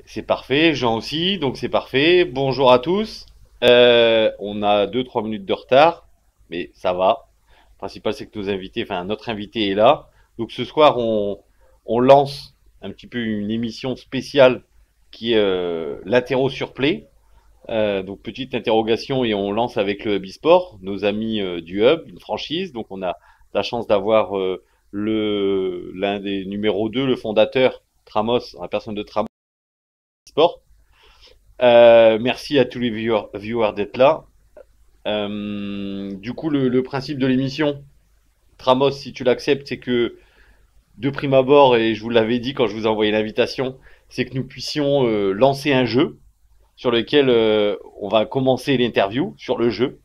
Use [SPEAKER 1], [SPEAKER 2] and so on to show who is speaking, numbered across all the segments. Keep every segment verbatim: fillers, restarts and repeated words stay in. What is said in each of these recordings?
[SPEAKER 1] C'est parfait, Jean aussi, donc c'est parfait. Bonjour à tous. Euh, on a deux trois minutes de retard, mais ça va. Le principal, c'est que nos invités, enfin notre invité est là. Donc ce soir, on, on lance un petit peu une émission spéciale qui est euh, l'Interro sur Play. Euh, donc petite interrogation et on lance avec le Hub eSport, nos amis euh, du Hub, une franchise. Donc on a la chance d'avoir euh, le l'un des numéros deux, le fondateur Tramos, la personne de Tramos Sport. Euh, merci à tous les viewers, viewers d'être là. Euh, du coup, le, le principe de l'émission, Tramos, si tu l'acceptes, c'est que de prime abord, et je vous l'avais dit quand je vous ai envoyé l'invitation, c'est que nous puissions euh, lancer un jeu sur lequel euh, on va commencer l'interview sur le jeu.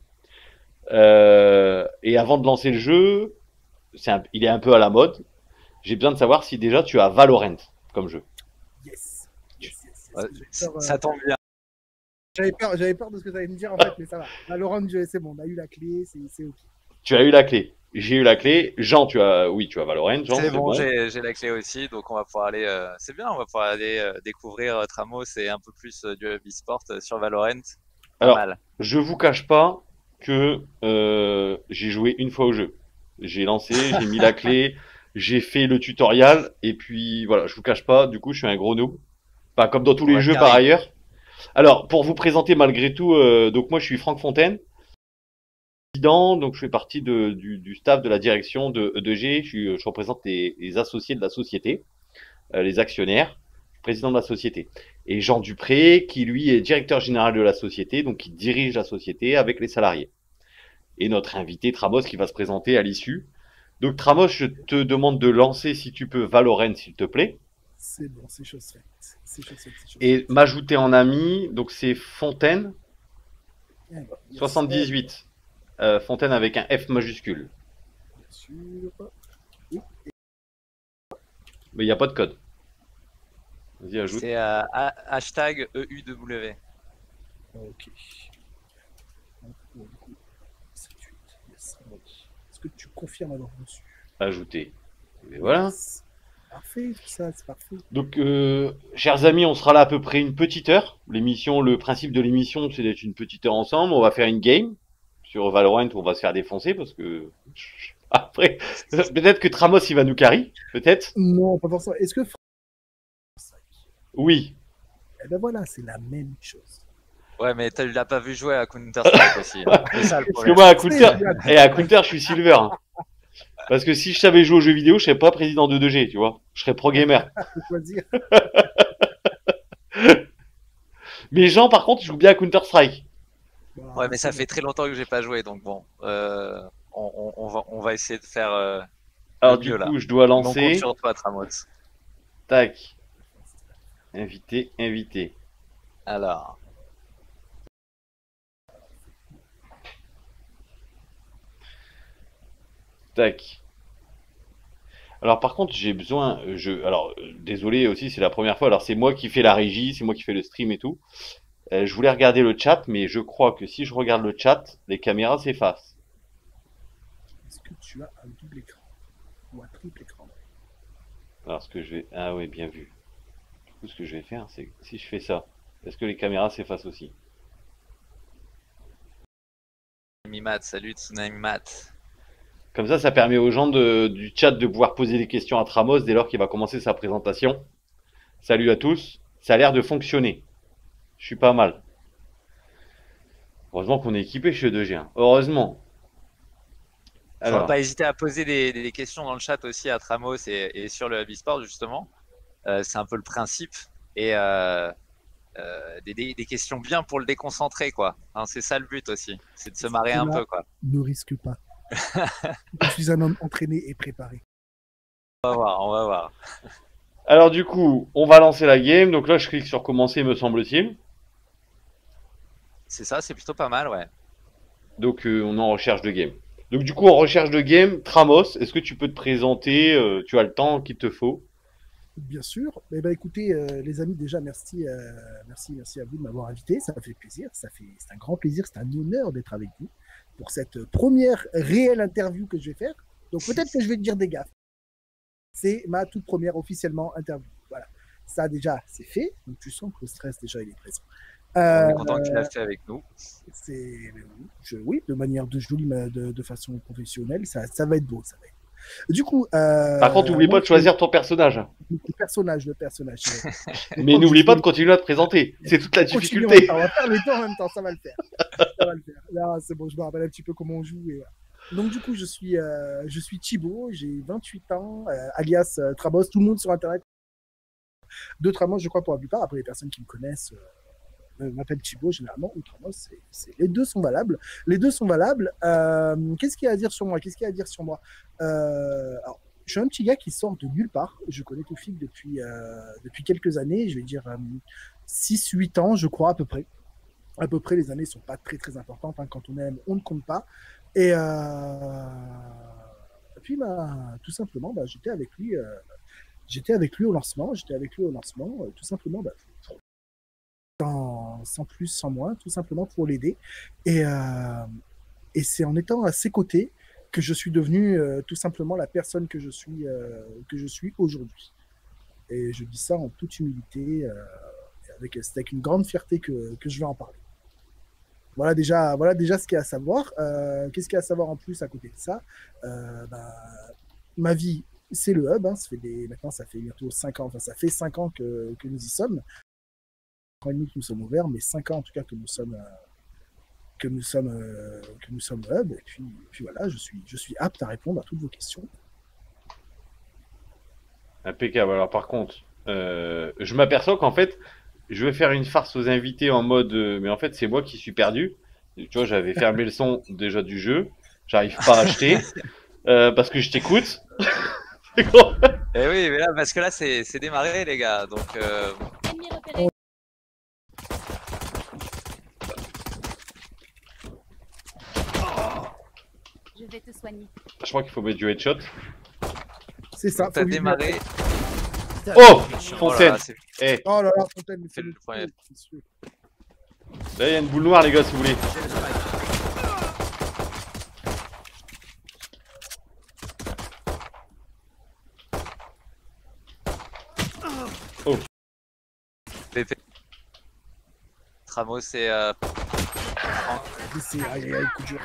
[SPEAKER 1] Euh, et avant de lancer le jeu, c'est un- il est un peu à la mode. J'ai besoin de savoir si déjà tu as Valorant comme jeu.
[SPEAKER 2] Yes, yes, yes, yes.
[SPEAKER 3] Ouais,
[SPEAKER 2] J'avais peur,
[SPEAKER 3] ça
[SPEAKER 2] euh,
[SPEAKER 3] tombe bien.
[SPEAKER 2] j'avais peur, j'avais peur de ce que ça allait me dire en fait, mais ça va. Valorant, je- c'est bon, on a eu la clé, c'est c'est ok.
[SPEAKER 1] Tu as eu la clé. J'ai eu la clé. Jean, tu as, oui, tu as Valorant. Jean,
[SPEAKER 3] C'est
[SPEAKER 1] c'est
[SPEAKER 3] bon,
[SPEAKER 1] bon.
[SPEAKER 3] j'ai j'ai la clé aussi, donc on va pouvoir aller. euh, C'est bien, on va pouvoir aller euh, découvrir euh, Tramos et un peu plus euh, du Hub eSport euh, sur Valorant. Pas
[SPEAKER 1] Alors,
[SPEAKER 3] mal.
[SPEAKER 1] je vous cache pas que euh, j'ai joué une fois au jeu. J'ai lancé, j'ai mis la clé, j'ai fait le tutoriel, et puis voilà, je vous cache pas, du coup, je suis un gros noob. Pas comme dans tous
[SPEAKER 3] On
[SPEAKER 1] les
[SPEAKER 3] va te
[SPEAKER 1] jeux par
[SPEAKER 3] carry.
[SPEAKER 1] ailleurs. Alors, pour vous présenter malgré tout, euh, donc moi je suis Franck Fontaine, président, donc je fais partie de, du, du staff de la direction de E deux G, je, suis, je représente les, les associés de la société, euh, les actionnaires, président de la société. Et Jean Dupré, qui lui est directeur général de la société, donc qui dirige la société avec les salariés. Et notre invité Tramos qui va se présenter à l'issue. Donc Tramos, je te demande de lancer si tu peux Valorant s'il te plaît.
[SPEAKER 2] C'est bon, c'est chose faite. C'est chose faite, c'est chose
[SPEAKER 1] Et
[SPEAKER 2] faite.
[SPEAKER 1] m'ajouter en ami, donc c'est Fontaine
[SPEAKER 2] Eh ben, yes,
[SPEAKER 1] soixante-dix-huit. Euh, Fontaine avec un F majuscule.
[SPEAKER 2] eh, bien sûr. Oui,
[SPEAKER 1] Mais il n'y a pas de code. Vas-y, ajoute.
[SPEAKER 3] C'est euh, ha- hashtag E U W.
[SPEAKER 2] ok. Donc, bon, du coup, soixante-dix-huit, yes, bon. Est-ce que tu confirmes avoir reçu?
[SPEAKER 1] Ajouter. Et voilà.
[SPEAKER 2] Yes. Parfait, tout ça, c'est parfait.
[SPEAKER 1] Donc, euh, chers amis, on sera là à peu près une petite heure. L'émission, le principe de l'émission, c'est d'être une petite heure ensemble. On va faire une game sur Valorant où on va se faire défoncer parce que après, peut-être que Tramos il va nous carry, peut-être.
[SPEAKER 2] Non, pas forcément. Est-ce que.
[SPEAKER 1] Oui.
[SPEAKER 2] Eh ben voilà, c'est la même chose.
[SPEAKER 3] Ouais, mais tu l'as pas vu jouer à Counter-Strike aussi. hein. C'est ça le
[SPEAKER 1] Parce que
[SPEAKER 3] problème.
[SPEAKER 1] moi à Counter, et à Counter, je suis silver. hein. Parce que si je savais jouer aux jeux vidéo, je serais pas président de deux G, tu vois. Je serais pro gamer.
[SPEAKER 2] Faut choisir.
[SPEAKER 1] Mais Jean, par contre, il joue bien à Counter Strike.
[SPEAKER 2] Bah,
[SPEAKER 3] Ouais, mais ça
[SPEAKER 2] c'est
[SPEAKER 3] fait très longtemps que j'ai pas joué, donc bon, euh, on, on- on va, on va essayer de faire euh,
[SPEAKER 1] Alors
[SPEAKER 3] le
[SPEAKER 1] du
[SPEAKER 3] mieux
[SPEAKER 1] coup,
[SPEAKER 3] là.
[SPEAKER 1] je dois
[SPEAKER 3] Mais on compte
[SPEAKER 1] lancer.
[SPEAKER 3] sur toi, Tramos.
[SPEAKER 1] Tac. Invité, invité.
[SPEAKER 3] Alors,
[SPEAKER 1] Tac. Alors par contre, j'ai besoin, euh, je, alors euh, désolé aussi, c'est la première fois. Alors c'est moi qui fais la régie, c'est moi qui fais le stream et tout. Euh, je voulais regarder le chat, mais je crois que si je regarde le chat, les caméras s'effacent.
[SPEAKER 2] Est-ce que tu as un double écran ou un triple écran?
[SPEAKER 1] Alors ce que je vais, ah oui, bien vu. Du coup, ce que je vais faire, c'est si je fais ça, est-ce que les caméras s'effacent aussi?
[SPEAKER 3] Mimat, salut Tsunami Mat.
[SPEAKER 1] Comme ça, ça permet aux gens de, du chat de pouvoir poser des questions à Tramos dès lors qu'il va commencer sa présentation. Salut à tous. Ça a l'air de fonctionner. Je suis pas mal. Heureusement qu'on est équipé chez deux G. hein. Heureusement.
[SPEAKER 3] Faudra
[SPEAKER 1] Alors,
[SPEAKER 3] pas hésiter à poser des, des questions dans le chat aussi à Tramos et, et sur le Hub eSport justement. Euh, c'est un peu le principe et euh, euh, des, des- des questions bien pour le déconcentrer quoi. Hein, c'est ça le but aussi, c'est de se marrer un
[SPEAKER 2] Là,
[SPEAKER 3] peu quoi.
[SPEAKER 2] ne risque pas. Je suis un homme entraîné et préparé.
[SPEAKER 3] On va voir, on va voir.
[SPEAKER 1] alors du coup, on va lancer la game. Donc là, je clique sur commencer, me semble-t-il.
[SPEAKER 3] C'est ça, c'est plutôt pas mal, ouais.
[SPEAKER 1] Donc euh, on est en recherche de game. Donc du coup, en recherche de game, Tramos, est-ce que tu peux te présenter? euh, Tu as le temps qu'il te faut.
[SPEAKER 2] Bien sûr. Eh ben, écoutez, euh, les amis, déjà, merci, euh, merci, merci à vous de m'avoir invité. Ça me fait plaisir. Ça fait, c'est un grand plaisir, c'est un honneur d'être avec vous pour cette première réelle interview que je vais faire. Donc peut-être que je vais te dire des gaffes. C'est ma toute première officiellement interview. Voilà. Ça, déjà, c'est fait. Donc, tu sens que le stress, déjà, il est présent.
[SPEAKER 3] On
[SPEAKER 2] Euh,
[SPEAKER 3] est content que tu l'as fait avec nous.
[SPEAKER 2] c'est, oui, je- oui, de manière de jolie, mais de, de façon professionnelle, ça, ça va être beau. Ça va être beau. Du coup, euh,
[SPEAKER 1] Par contre, n'oublie
[SPEAKER 2] moi,
[SPEAKER 1] pas de choisir ton personnage.
[SPEAKER 2] le personnage, le personnage. c'est vrai.
[SPEAKER 1] Mais n'oublie pas de continuer à te présenter. C'est toute la
[SPEAKER 2] Continue en
[SPEAKER 1] difficulté.
[SPEAKER 2] même temps, on va faire les deux en même temps, ça va le faire. Ça va le faire. Là, c'est bon, je me rappelle un petit peu comment on joue. Et voilà. Donc, du coup, je suis, euh, je suis Thibaut, j'ai vingt-huit ans, euh, alias euh, Tramos, tout le monde sur Internet. De Tramos, je crois, pour la plupart. Après, les personnes qui me connaissent euh, m'appellent Thibaut, généralement, ou Tramos. c'est- c'est- Les deux sont valables. Les deux sont valables. Euh, Qu'est-ce qu'il y a à dire sur moi Qu'est-ce qu'il y a à dire sur moi Euh, alors, je suis un petit gars qui sort de nulle part. Je connais Toufik depuis, euh, depuis quelques années, je vais dire euh, six huit ans, je crois, à peu près. À peu près, les années ne sont pas très très importantes. Hein. Quand on aime, on ne compte pas. Et, euh... et puis, bah, tout simplement, bah, j'étais avec lui. Euh... J'étais avec lui au lancement. J'étais avec lui au lancement, euh, tout simplement, bah, sans, sans plus, sans moins, tout simplement pour l'aider. Et, euh... et c'est en étant à ses côtés que je suis devenu euh, tout simplement la personne que je suis, euh, que je suis aujourd'hui. Et je dis ça en toute humilité, euh, avec, c'est avec une grande fierté que, que je vais en parler. Voilà déjà, voilà déjà ce qu'il y a à savoir. Euh, Qu'est-ce qu'il y a à savoir en plus à côté de ça euh, bah, ma vie, c'est le hub. Hein, ça fait des, maintenant, ça fait bientôt cinq ans. Enfin, ça fait cinq ans que, que nous y sommes. quatre ans et demi que nous sommes ouverts, mais cinq ans en tout cas que nous sommes, euh, que nous sommes, euh, que nous sommes hub. Et puis, et puis voilà, je suis, je suis apte à répondre à toutes vos questions.
[SPEAKER 1] Impeccable. Alors par contre, euh, je m'aperçois qu'en fait, je vais faire une farce aux invités en mode, euh, mais en fait, c'est moi qui suis perdu. Tu vois, j'avais fermé le son déjà du jeu. J'arrive pas à acheter euh, parce que je t'écoute. C'est gros.
[SPEAKER 3] Eh oui, mais là, parce que là, c'est c'est démarré, les gars. Donc, euh,
[SPEAKER 4] Ennemi repéré. Je vais te soigner.
[SPEAKER 1] Je crois qu'il faut mettre du headshot.
[SPEAKER 2] C'est ça.
[SPEAKER 3] t'as
[SPEAKER 2] faut lui
[SPEAKER 3] démarré.
[SPEAKER 1] Oh,
[SPEAKER 3] Oh là
[SPEAKER 1] Fontaine.
[SPEAKER 3] là, c'est-
[SPEAKER 1] Eh,
[SPEAKER 2] mettre- Oh là là, Fontaine, mais
[SPEAKER 3] C'est
[SPEAKER 2] c'est
[SPEAKER 3] le
[SPEAKER 2] le
[SPEAKER 3] premier.
[SPEAKER 2] truc,
[SPEAKER 1] là il y a une boule noire les gars si vous voulez.
[SPEAKER 3] P P. Tramos et euh,
[SPEAKER 2] Mais c'est aïe, aïe, aïe, coup dur.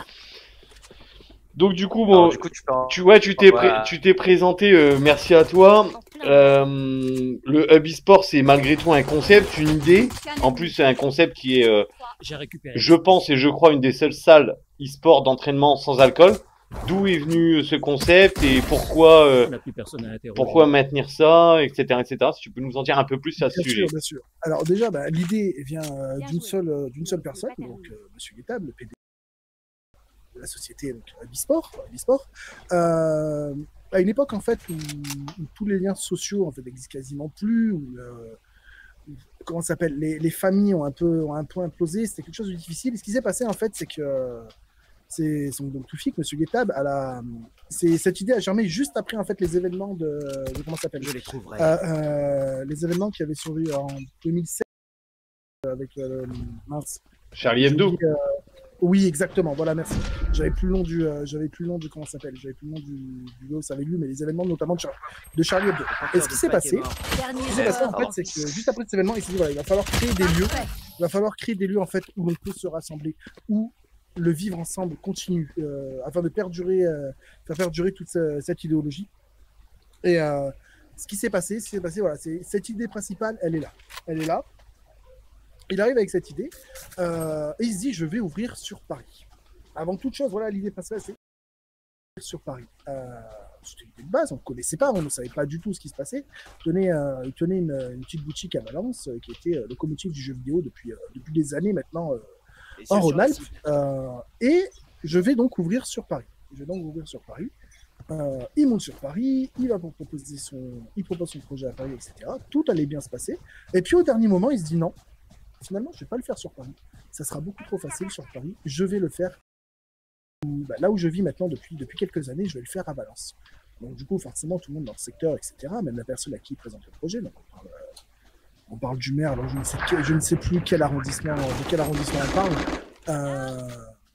[SPEAKER 1] Donc du coup,
[SPEAKER 3] alors,
[SPEAKER 1] bon,
[SPEAKER 3] du coup, tu peux en-
[SPEAKER 1] tu ouais, tu t'es pré-
[SPEAKER 3] Voilà.
[SPEAKER 1] tu t'es présenté. euh, merci à toi.
[SPEAKER 4] En plein.
[SPEAKER 1] Euh, le Hub eSport, c'est malgré tout un concept, une idée. En plus, c'est un concept qui est, euh,
[SPEAKER 5] J'ai récupéré.
[SPEAKER 1] je pense et je crois, une des seules salles e-sport d'entraînement sans alcool. D'où est venu ce concept et pourquoi, euh,
[SPEAKER 5] On n'a plus personne à interroger.
[SPEAKER 1] pourquoi maintenir ça, et cetera, et cetera. Si tu peux nous en dire un peu plus à ce
[SPEAKER 2] Bien
[SPEAKER 1] sujet.
[SPEAKER 2] sûr, bien sûr. Alors déjà, bah, l'idée vient euh,
[SPEAKER 4] Bien
[SPEAKER 2] d'une
[SPEAKER 4] joué.
[SPEAKER 2] seule, euh, d'une seule
[SPEAKER 4] C'est
[SPEAKER 2] personne,
[SPEAKER 4] pas terminé.
[SPEAKER 2] donc euh, Monsieur Guettab, le P D de la société donc, Bisport. Bisport. Euh, à une époque en fait où, où tous les liens sociaux en fait n'existent quasiment plus, où, euh, où- comment ça s'appelle, les, les familles ont un peu, ont un peu implosé, c'était quelque chose de difficile. Et ce qui s'est passé en fait, c'est que euh, c'est son- donc Toufik, Monsieur Guettab, à la, c'est cette idée a germé juste après en fait les événements de, de comment ça s'appelle,
[SPEAKER 5] Je les trouverai.
[SPEAKER 2] euh, euh, les événements qui avaient survécu en deux mille sept avec euh, mince.
[SPEAKER 1] Charlie
[SPEAKER 2] J'ai
[SPEAKER 1] Hebdo.
[SPEAKER 2] oublié, euh, oui, exactement. Voilà, merci. J'avais plus le nom du, euh, j'avais plus le nom du comment ça s'appelle. J'avais plus le nom du, du lot, ça avait lu, mais les événements notamment de, Char- de Charlie Hebdo. Et ce qui s'est passé,
[SPEAKER 4] Dernier
[SPEAKER 2] ce qui s'est passé en
[SPEAKER 4] joueur.
[SPEAKER 2] fait, c'est que juste après cet événement, il s'est dit voilà, il va falloir créer des lieux. Il va falloir créer des lieux en fait où l'on peut se rassembler, où le vivre ensemble continue, euh, afin de perdurer, euh, faire perdurer toute ce- cette idéologie. Et euh, ce qui s'est passé, ce qui s'est passé, voilà, c'est cette idée principale, elle est là, elle est là. Il arrive avec cette idée euh, et il se dit je vais ouvrir sur Paris. Avant toute chose, voilà l'idée principale, c'est ouvrir sur Paris. Euh, C'était une idée de base, on ne connaissait pas, on ne savait pas du tout ce qui se passait. Il tenait, euh, il tenait une, une petite boutique à Valence euh, qui était euh, locomotive du jeu vidéo depuis, euh, depuis des années maintenant. Euh, en Rhône-Alpes, euh, et je vais donc ouvrir sur Paris. Je vais donc ouvrir sur Paris. Euh, il monte sur Paris, il va pour proposer son, il propose son projet à Paris, et cetera. Tout allait bien se passer. Et puis au dernier moment, il se dit non. Finalement, je vais pas le faire sur Paris. Ça sera beaucoup trop facile sur Paris. Je vais le faire où- bah, là où je vis maintenant depuis, depuis quelques années. Je vais le faire à Valence. Donc du coup, forcément, tout le monde dans le secteur, et cetera. Même la personne à qui il présente le projet. Donc, on parle, euh, on parle du maire, alors je ne sais, que- je ne sais plus quel arrondissement, de quel arrondissement on parle. Euh,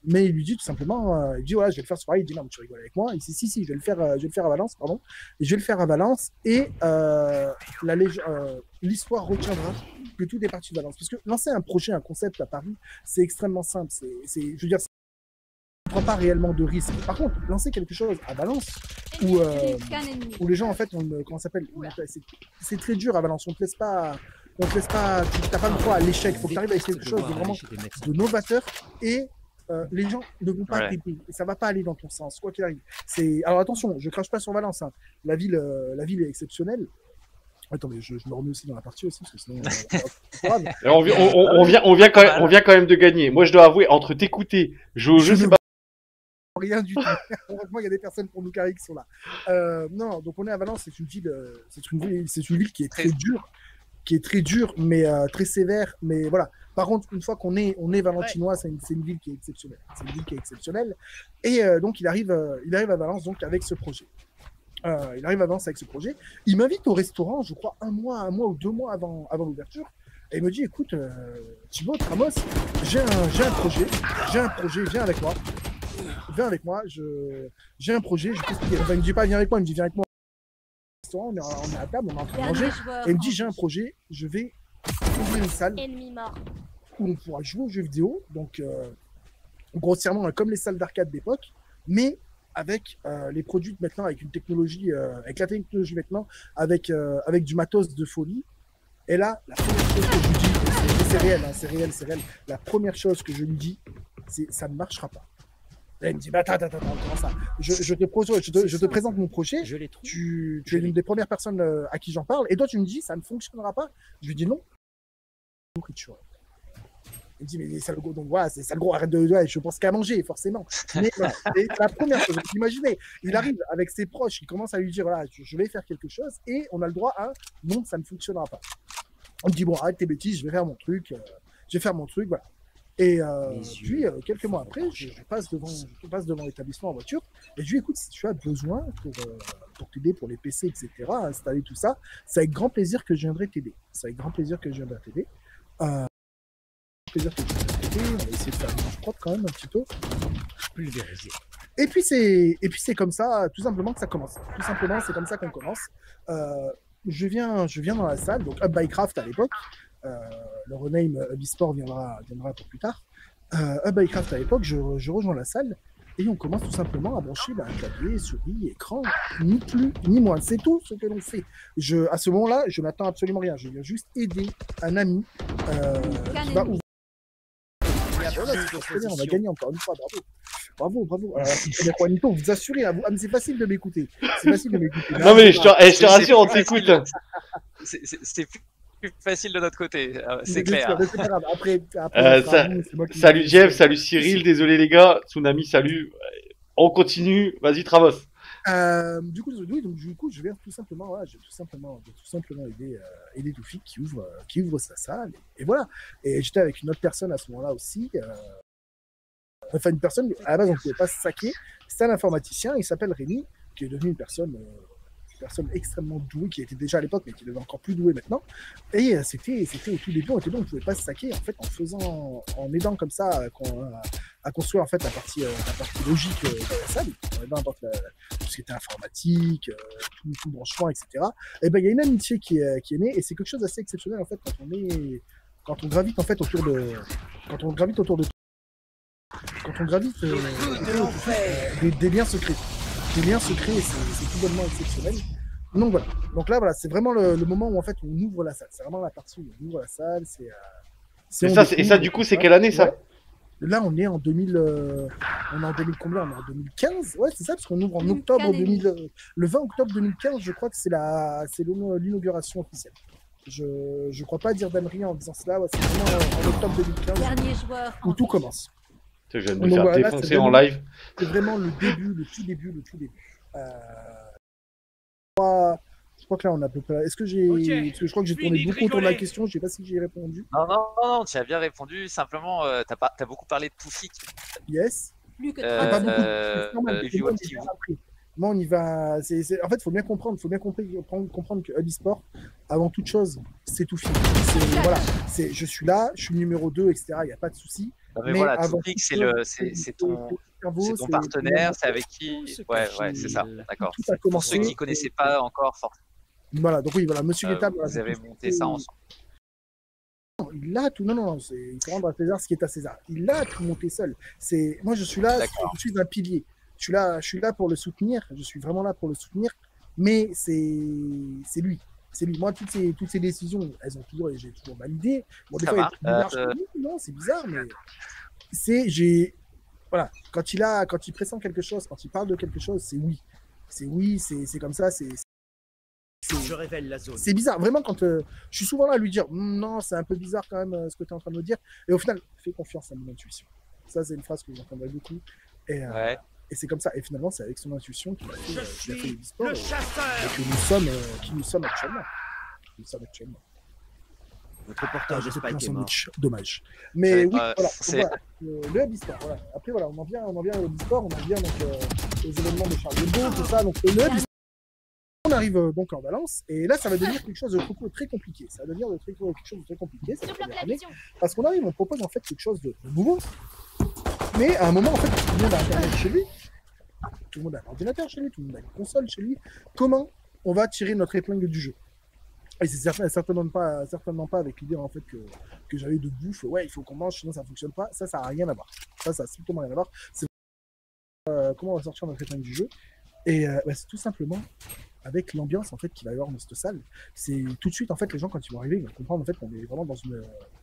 [SPEAKER 2] mais il lui dit tout simplement, euh, il dit voilà, je vais le faire sur Paris. Il dit non, mais tu rigoles avec moi. Il dit si, si, je vais le faire, euh, je vais le faire à Valence, pardon. Et je vais le faire à Valence et euh, la lég- euh, l'histoire retiendra que tout est parti de Valence. Parce que lancer un projet, un concept à Paris, c'est extrêmement simple. C'est, c'est, je veux dire, on ne prend pas réellement de risque. Par contre, lancer quelque chose à Valence, où, euh, où les gens, en fait, on, comment ça s'appelle, c'est, c'est très dur à Valence. On ne te laisse pas, on te laisse pas, tu n'as pas le droit à l'échec. Il faut que tu arrives avec quelque chose de vraiment de novateur et euh, les gens ne vont pas
[SPEAKER 3] Ouais.
[SPEAKER 2] t'aider. Et ça ne va pas aller dans ton sens, quoi qu'il arrive. C'est... Alors attention, je ne crache pas sur Valence. Hein. La, ville, euh, la ville est exceptionnelle. Attends, mais je, je me remets aussi dans la partie aussi, parce que sinon, euh, c'est grave.
[SPEAKER 1] Alors, on, vi- on, on, on vient, on, vient quand même, on vient quand même de gagner. Moi, je dois avouer, entre t'écouter, jouer au jeu,
[SPEAKER 2] Je
[SPEAKER 1] c'est
[SPEAKER 2] ne
[SPEAKER 1] pas.
[SPEAKER 2] rien du tout. Heureusement, il y a des personnes pour nous carrer qui sont là. Euh, non, donc on est à Valence, c'est une ville, euh, c'est une ville, c'est une ville qui est très dure, qui est très dure, mais euh, très sévère. Mais voilà. Par contre, une fois qu'on est, on est valentinois, c'est une, c'est une ville qui est exceptionnelle. C'est une ville qui est exceptionnelle. Et euh, donc il arrive, euh, il arrive à Valence donc avec ce projet. Euh, il arrive à Valence avec ce projet. Il m'invite au restaurant, je crois un mois, un mois ou deux mois avant, avant l'ouverture. Et il me dit, écoute, euh, Thibaut, Ramos, j'ai un, j'ai un projet, j'ai un projet, viens avec moi. Viens avec moi, je... j'ai un projet. Je... Enfin, il me dit pas, viens avec moi, il me dit, viens avec moi au restaurant, on est, on est à table, on est en train de manger. Et il me dit, j'ai un projet, je vais ouvrir une salle
[SPEAKER 4] Ennemi mort.
[SPEAKER 2] où on pourra jouer aux jeux vidéo, donc euh, grossièrement comme les salles d'arcade d'époque, mais avec euh, les produits de maintenant, avec une technologie, euh, avec la technologie maintenant, avec, euh, avec du matos de folie. Et là, la première chose que je lui dis, et c'est, c'est réel, hein, c'est réel, c'est réel, la première chose que je lui dis, c'est ça ne marchera pas. Là, il me dit, bah, attends, attends, attends, comment ça je, je, te propose, je, te, je te présente mon projet,
[SPEAKER 5] Je l'ai trouvé.
[SPEAKER 2] tu, tu es l'une des premières personnes euh, à qui j'en parle, et toi tu me dis, ça ne fonctionnera pas. Je lui dis non. Il me dit, mais sale gros, donc voilà, c'est sale gros, arrête de. Ouais, je pense qu'à manger, forcément. Mais voilà, c'est la première chose. Imaginez, il arrive avec ses proches, il commence à lui dire, voilà, je, je vais faire quelque chose, et on a le droit à non, ça ne fonctionnera pas. On me dit, bon, arrête tes bêtises, je vais faire mon truc, euh, je vais faire mon truc, voilà. Et euh, puis, euh, quelques mois après, je, je passe devant, je passe devant l'établissement en voiture, et je lui dis, écoute, si tu as besoin pour, euh, pour t'aider pour les P C, et cetera, installer tout ça, c'est avec grand plaisir que je viendrai t'aider. C'est avec grand plaisir que je viendrai t'aider. Euh, plaisir que je viendrai t'aider. On va essayer de faire une manche propre quand même un petit peu.
[SPEAKER 5] Pulvérisé.
[SPEAKER 2] Et puis c'est, et puis c'est comme ça, tout simplement que ça commence. Tout simplement, c'est comme ça qu'on commence. Euh, je viens, je viens dans la salle, donc Up by Craft à l'époque. Euh, le rename Up eSport viendra, viendra pour plus tard. Euh, Up by Craft à l'époque, je, je rejoins la salle et on commence tout simplement à brancher bah, clavier, souris, écran, ni plus ni moins. C'est tout ce que l'on fait. Je, à ce moment-là, je n'attends absolument rien. Je viens juste aider un ami euh, qui va ouvrir. On va gagner encore une fois, bravo. Bravo, bravo. Alors, Juanito, vous assurez, hein, vous... ah, mais c'est facile de m'écouter. C'est facile de m'écouter.
[SPEAKER 1] Non, mais je te, eh, je te rassure, on t'écoute.
[SPEAKER 3] C'est, c'est, c'est plus facile de notre côté, euh, c'est
[SPEAKER 2] Mais
[SPEAKER 3] clair.
[SPEAKER 2] sûr, mais c'est pas grave. Après, après,
[SPEAKER 1] Euh,
[SPEAKER 2] c'est
[SPEAKER 1] ça-
[SPEAKER 2] à vous, c'est moi qui-
[SPEAKER 1] Salut Jeff, salut Cyril, désolé les gars. Tsunami, salut. On continue. Vas-y, Travos.
[SPEAKER 2] Euh, du coup, oui, donc du coup, je viens tout simplement, voilà, je vais tout simplement, je vais tout simplement aider, euh, aider Toufik qui ouvre, euh, qui ouvre sa salle, et, et voilà. Et j'étais avec une autre personne à ce moment-là aussi. Euh, enfin, une personne à la base on ne pouvait pas se saquer. C'était un informaticien, il s'appelle Rémi, qui est devenu une personne, euh, une personne extrêmement douée, qui était déjà à l'époque, mais qui est devenu encore plus douée maintenant. Et euh, c'était, c'était au tout début, on était bon, on ne pouvait pas se saquer en fait en faisant, en aidant comme ça, euh, qu'on, euh, à construire en fait la partie, euh, la partie logique euh, de la salle, en aidant n'importe la, tout ce qui était informatique, euh, tout, tout branchement, et cetera. Et ben il y a une amitié qui est, qui est née, et c'est quelque chose d'assez exceptionnel en fait quand on est, quand on gravite en fait autour de, quand on gravite autour de, quand on gravite euh, autour de- euh, des, des liens secrets, des liens secrets, c'est, c'est tout bonnement exceptionnel. Donc voilà. Donc là voilà, c'est vraiment le, le moment où en fait on ouvre la salle. C'est vraiment la partie où on ouvre la salle. C'est, euh, c'est
[SPEAKER 1] Et
[SPEAKER 2] on
[SPEAKER 1] ça, c'est- et
[SPEAKER 2] découvre,
[SPEAKER 1] ça, du coup, c'est quelle année, ça?
[SPEAKER 2] Ouais. Là, on est en deux mille. euh, on est en deux mille combien? On est en deux mille quinze. Ouais, c'est ça, parce qu'on ouvre en octobre deux mille. euh, Le vingt octobre deux mille quinze, je crois que c'est la, c'est l'ino- l'inauguration officielle. Je, je crois pas dire d'ânerie en disant cela. Ouais, c'est vraiment en octobre deux mille quinze
[SPEAKER 4] Dernier joueur.
[SPEAKER 2] où tout commence.
[SPEAKER 1] Je viens de me
[SPEAKER 2] Donc
[SPEAKER 1] faire
[SPEAKER 2] voilà, là,
[SPEAKER 1] défoncer
[SPEAKER 2] c'est
[SPEAKER 1] en
[SPEAKER 2] vraiment-
[SPEAKER 1] live.
[SPEAKER 2] C'est vraiment le début, le tout début, le tout début. Euh... Je crois- je crois que là, on a à peu près. Est-ce que j'ai.
[SPEAKER 5] Ok.
[SPEAKER 2] Parce que je crois que j'ai tourné
[SPEAKER 5] Fini de
[SPEAKER 2] beaucoup autour de la
[SPEAKER 5] rigoler.
[SPEAKER 2] question. Je sais pas si j'y ai répondu.
[SPEAKER 3] Non, non, non, non, tu as bien répondu. Simplement, euh, tu as, beaucoup parlé de Toufik.
[SPEAKER 2] Yes.
[SPEAKER 4] Plus que
[SPEAKER 3] Euh,
[SPEAKER 2] C'est pas beaucoup.
[SPEAKER 3] euh,
[SPEAKER 2] C'est normal,
[SPEAKER 3] euh,
[SPEAKER 2] c'est
[SPEAKER 3] les
[SPEAKER 2] moi,
[SPEAKER 3] viewers
[SPEAKER 2] on y
[SPEAKER 3] qui
[SPEAKER 2] va
[SPEAKER 3] vous-
[SPEAKER 2] après. Moi, on y va. c'est- c'est- En fait, il faut bien comprendre, faut bien comprendre, comprendre que Hub eSport, avant toute chose, c'est tout fini. C'est- Voilà, c'est, je suis là, je suis numéro deux, et cetera. Il n'y a pas de souci.
[SPEAKER 3] Non, mais
[SPEAKER 2] Mais
[SPEAKER 3] voilà,
[SPEAKER 2] avant
[SPEAKER 3] Toupik,
[SPEAKER 2] toute
[SPEAKER 3] c'est
[SPEAKER 2] chose,
[SPEAKER 3] le, c'est c'est ton,
[SPEAKER 2] le cerveau,
[SPEAKER 3] c'est ton
[SPEAKER 2] c'est
[SPEAKER 3] partenaire, c'est
[SPEAKER 2] tout
[SPEAKER 3] avec qui. Ouais, ouais, c'est ça. D'accord.
[SPEAKER 2] a
[SPEAKER 3] Pour
[SPEAKER 2] commencé.
[SPEAKER 3] ceux qui connaissaient pas encore, forcément,
[SPEAKER 2] Voilà, donc oui, voilà, Monsieur
[SPEAKER 3] euh,
[SPEAKER 2] Guetta, voilà,
[SPEAKER 3] vous
[SPEAKER 2] c'est
[SPEAKER 3] avez
[SPEAKER 2] tout-
[SPEAKER 3] monté ça ensemble.
[SPEAKER 2] il a tout, non, non, non, c'est- il faut rendre à César ce qui est à César. Il a tout monté seul. C'est, moi, je suis là,
[SPEAKER 3] D'accord.
[SPEAKER 2] je suis un pilier. Je suis là, je suis là pour le soutenir. Je suis vraiment là pour le soutenir. Mais c'est, c'est lui, c'est lui. Moi, toutes ces, toutes ces décisions, elles ont toujours, j'ai toujours validé. Bon, des
[SPEAKER 3] Ça
[SPEAKER 2] fois, il y a
[SPEAKER 3] marche.
[SPEAKER 2] des démarches
[SPEAKER 3] Euh,
[SPEAKER 2] que, oui, non, c'est bizarre, mais c'est, j'ai, voilà, quand il a, quand il pressent quelque chose, quand il parle de quelque chose, c'est oui, c'est oui, c'est, c'est comme ça, c'est.
[SPEAKER 5] Je révèle la zone.
[SPEAKER 2] C'est bizarre, vraiment, quand euh, je suis souvent là à lui dire hm, non, c'est un peu bizarre quand même euh, ce que tu es en train de me dire. Et au final, fais confiance à mon intuition. Ça, c'est une phrase que j'entendrai beaucoup. Et, euh,
[SPEAKER 3] ouais.
[SPEAKER 2] et c'est comme ça. Et finalement, c'est avec son intuition qu'il a fait,
[SPEAKER 5] Je
[SPEAKER 2] euh, qu'il a fait
[SPEAKER 5] suis
[SPEAKER 2] le sport
[SPEAKER 5] le chasseur.
[SPEAKER 2] et que nous sommes, euh, qui nous sommes actuellement. Qui nous sommes actuellement.
[SPEAKER 5] Votre
[SPEAKER 2] Ah,
[SPEAKER 5] porteur
[SPEAKER 2] j'ai
[SPEAKER 5] de
[SPEAKER 2] fait un
[SPEAKER 5] Spike est mort.
[SPEAKER 2] sandwich, dommage. Mais
[SPEAKER 3] J'avais
[SPEAKER 2] oui,
[SPEAKER 3] pas-
[SPEAKER 2] voilà,
[SPEAKER 3] c'est-
[SPEAKER 2] voilà, euh, le hub e-sport, voilà. Après, voilà, on en vient, on en vient au hub e-sport, on en vient donc euh, aux événements de Charles de Gaulle, tout ça. Donc le hub e-sport, on arrive euh, donc en Valence, et là, ça va devenir quelque chose de très, très compliqué. Ça va devenir de très, quelque chose de très compliqué cette
[SPEAKER 4] Débloque
[SPEAKER 2] première
[SPEAKER 4] la
[SPEAKER 2] année,
[SPEAKER 4] vision.
[SPEAKER 2] parce qu'on arrive, on propose en fait quelque chose de, de nouveau. Mais à un moment, en fait, tout le monde a Internet chez lui, tout le monde a un ordinateur chez lui, tout le monde a une console chez lui. Comment on va tirer notre épingle du jeu? Et c'est certain- certainement pas, certainement pas avec l'idée en fait que, que j'avais de bouffe. Ouais, il faut qu'on mange, sinon ça fonctionne pas. Ça, ça a rien à voir. Ça, ça a strictement rien à voir. C'est euh, comment on va sortir notre épingle du jeu. Et euh, bah, c'est tout simplement avec l'ambiance en fait qu'il va y avoir dans cette salle. C'est tout de suite en fait les gens quand ils vont arriver, ils vont comprendre en fait qu'on est vraiment dans une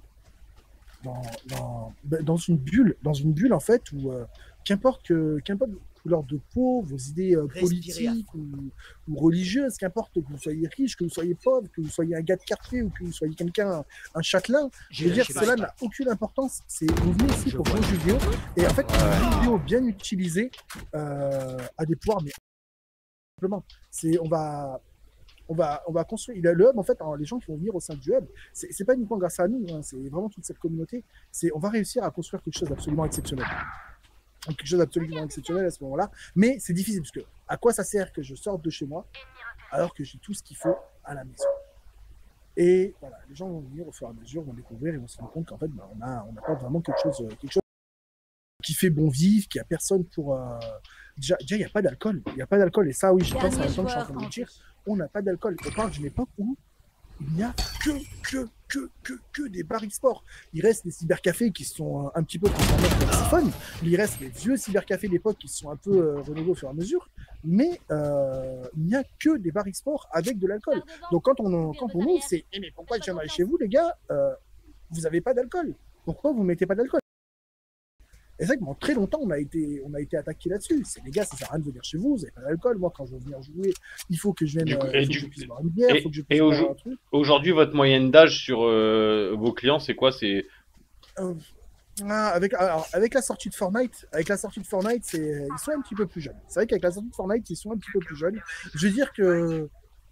[SPEAKER 2] dans, dans, dans une bulle, dans une bulle en fait où euh, qu'importe que qu'importe vos couleurs de peau, vos idées euh,
[SPEAKER 5] Respirez à
[SPEAKER 2] politiques ou, ou religieuses, qu'importe que vous soyez riche, que vous soyez pauvre, que vous soyez un gars de quartier ou que vous soyez quelqu'un, un châtelain, je veux dire,
[SPEAKER 5] lâché
[SPEAKER 2] cela
[SPEAKER 5] ma
[SPEAKER 2] n'a aucune importance. C'est vous venez ici
[SPEAKER 5] Je
[SPEAKER 2] pour
[SPEAKER 5] vois.
[SPEAKER 2] jouer aux jeux vidéo et en fait, les jeux vidéo bien utilisés euh, a des pouvoirs, mais simplement, c'est on va on va, on va construire. Il a le hub, en fait, alors, les gens qui vont venir au sein du hub, c'est c'est pas uniquement grâce à nous, hein, c'est vraiment toute cette communauté. C'est, on va réussir à construire quelque chose d'absolument exceptionnel. Donc, quelque chose d'absolument exceptionnel à ce moment-là. Mais c'est difficile, parce que à quoi ça sert que je sorte de chez moi alors que j'ai tout ce qu'il faut à la maison? Et voilà, les gens vont venir au fur et à mesure, vont découvrir et vont se rendre compte qu'en fait, bah, on a, on apporte vraiment quelque chose, quelque chose qui fait bon vivre, qui a personne pour. Euh... Déjà, déjà, il n'y a pas d'alcool. Il n'y a pas d'alcool. Et ça, oui, je pense en
[SPEAKER 4] Dernier
[SPEAKER 2] même temps que je suis en
[SPEAKER 4] joueur
[SPEAKER 2] train de
[SPEAKER 4] en
[SPEAKER 2] le dire.
[SPEAKER 4] vie.
[SPEAKER 2] On n'a pas d'alcool. On parle d'une époque où il n'y a que, que, que, que, que des bars e-sport. Il reste les cybercafés qui sont un, un petit peu transformés en siphon. Il reste les vieux cybercafés d'époque qui sont un peu euh, renouvelés au fur et à mesure. Mais euh, il n'y a que des bars e-sport avec de l'alcool.
[SPEAKER 4] Par devant.
[SPEAKER 2] Donc quand on, quand on ouvre, c'est eh, mais pourquoi je viens d'aller chez vous, les gars euh, vous n'avez pas d'alcool. Pourquoi vous ne mettez pas d'alcool? Et c'est vrai que pendant très longtemps, on a été, on a été attaqué là-dessus. C'est les gars, ça sert à rien de venir chez vous, vous n'avez pas d'alcool. Moi, quand je veux venir jouer, il faut que je vienne,
[SPEAKER 1] Du coup-
[SPEAKER 2] euh,
[SPEAKER 1] et
[SPEAKER 2] il faut
[SPEAKER 1] du-
[SPEAKER 2] que je puisse boire une bière, il
[SPEAKER 1] et-
[SPEAKER 2] faut que je
[SPEAKER 1] et
[SPEAKER 2] puisse
[SPEAKER 1] au
[SPEAKER 2] boire
[SPEAKER 1] jeu-
[SPEAKER 2] un truc.
[SPEAKER 1] Aujourd'hui, votre moyenne d'âge sur euh, vos clients, c'est quoi? C'est
[SPEAKER 2] Euh, ah, avec, alors, avec la sortie de Fortnite, avec la sortie de Fortnite, c'est, ils sont un petit peu plus jeunes. C'est vrai qu'avec la sortie de Fortnite, ils sont un petit peu plus jeunes. Je veux dire que,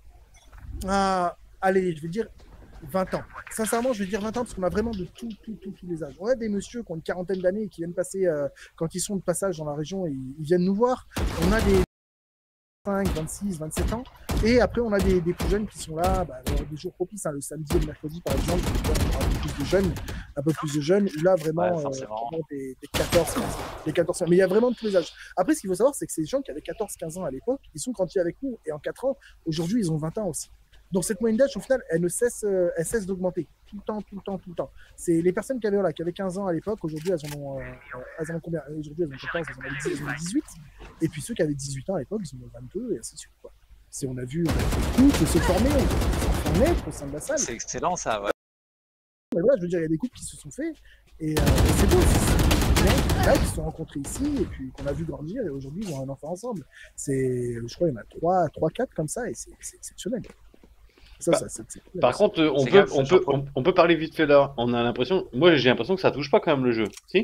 [SPEAKER 2] ah, allez, je vais dire vingt ans. Sincèrement, je vais dire vingt ans parce qu'on a vraiment de tout, tout, tout, tous les âges. On a des messieurs qui ont une quarantaine d'années et qui viennent passer, euh, quand ils sont de passage dans la région, ils, ils viennent nous voir. On a des vingt-cinq, vingt-six, vingt-sept ans. Et après, on a des, des plus jeunes qui sont là, bah, alors, des jours propices, hein, le samedi et le mercredi, par exemple, on aura un peu plus de jeunes, un peu plus de jeunes, où là, vraiment,
[SPEAKER 3] Ouais,
[SPEAKER 2] euh,
[SPEAKER 3] forcément.
[SPEAKER 2] vraiment des, des quatorze, quinze ans. Des quatorze, mais il y a vraiment de tous les âges. Après, ce qu'il faut savoir, c'est que ces gens qui avaient quatorze, quinze ans à l'époque, ils sont grandis avec nous, et en quatre ans, aujourd'hui, ils ont vingt ans aussi. Donc cette moyenne d'âge, au final, elle ne cesse, euh, elle cesse d'augmenter tout le temps, tout le temps, tout le temps. C'est les personnes qui avaient, voilà, qui avaient quinze ans à l'époque, aujourd'hui, elles en ont, euh, elles en ont combien? Aujourd'hui, elles ont quatorze, elles en avaient dix, elles en ont dix-huit. Et puis ceux qui avaient dix-huit ans à l'époque, ils en ont vingt-deux, et ainsi de suite, quoi. C'est, on a vu, on a vu tout, se former, on s'en naître au sein de la salle.
[SPEAKER 3] C'est excellent ça, ouais.
[SPEAKER 2] Mais voilà, je veux dire, il y a des couples qui se sont faits, et, euh, et c'est beau. C'est des gens là, qui se sont rencontrés ici, et puis qu'on a vu grandir, et aujourd'hui, ils ont un enfant ensemble. C'est, je crois, il y en a trois, trois, quatre comme ça, et c'est, c'est exceptionnel. Ça,
[SPEAKER 1] Bah,
[SPEAKER 2] ça, c'est, c'est cool.
[SPEAKER 1] Par contre, euh, on
[SPEAKER 3] C'est
[SPEAKER 1] peut,
[SPEAKER 3] grave,
[SPEAKER 1] on,
[SPEAKER 3] j'en
[SPEAKER 1] peut, on, on peut parler vite fait là. On a l'impression, moi j'ai l'impression que ça touche pas quand même le jeu. Si?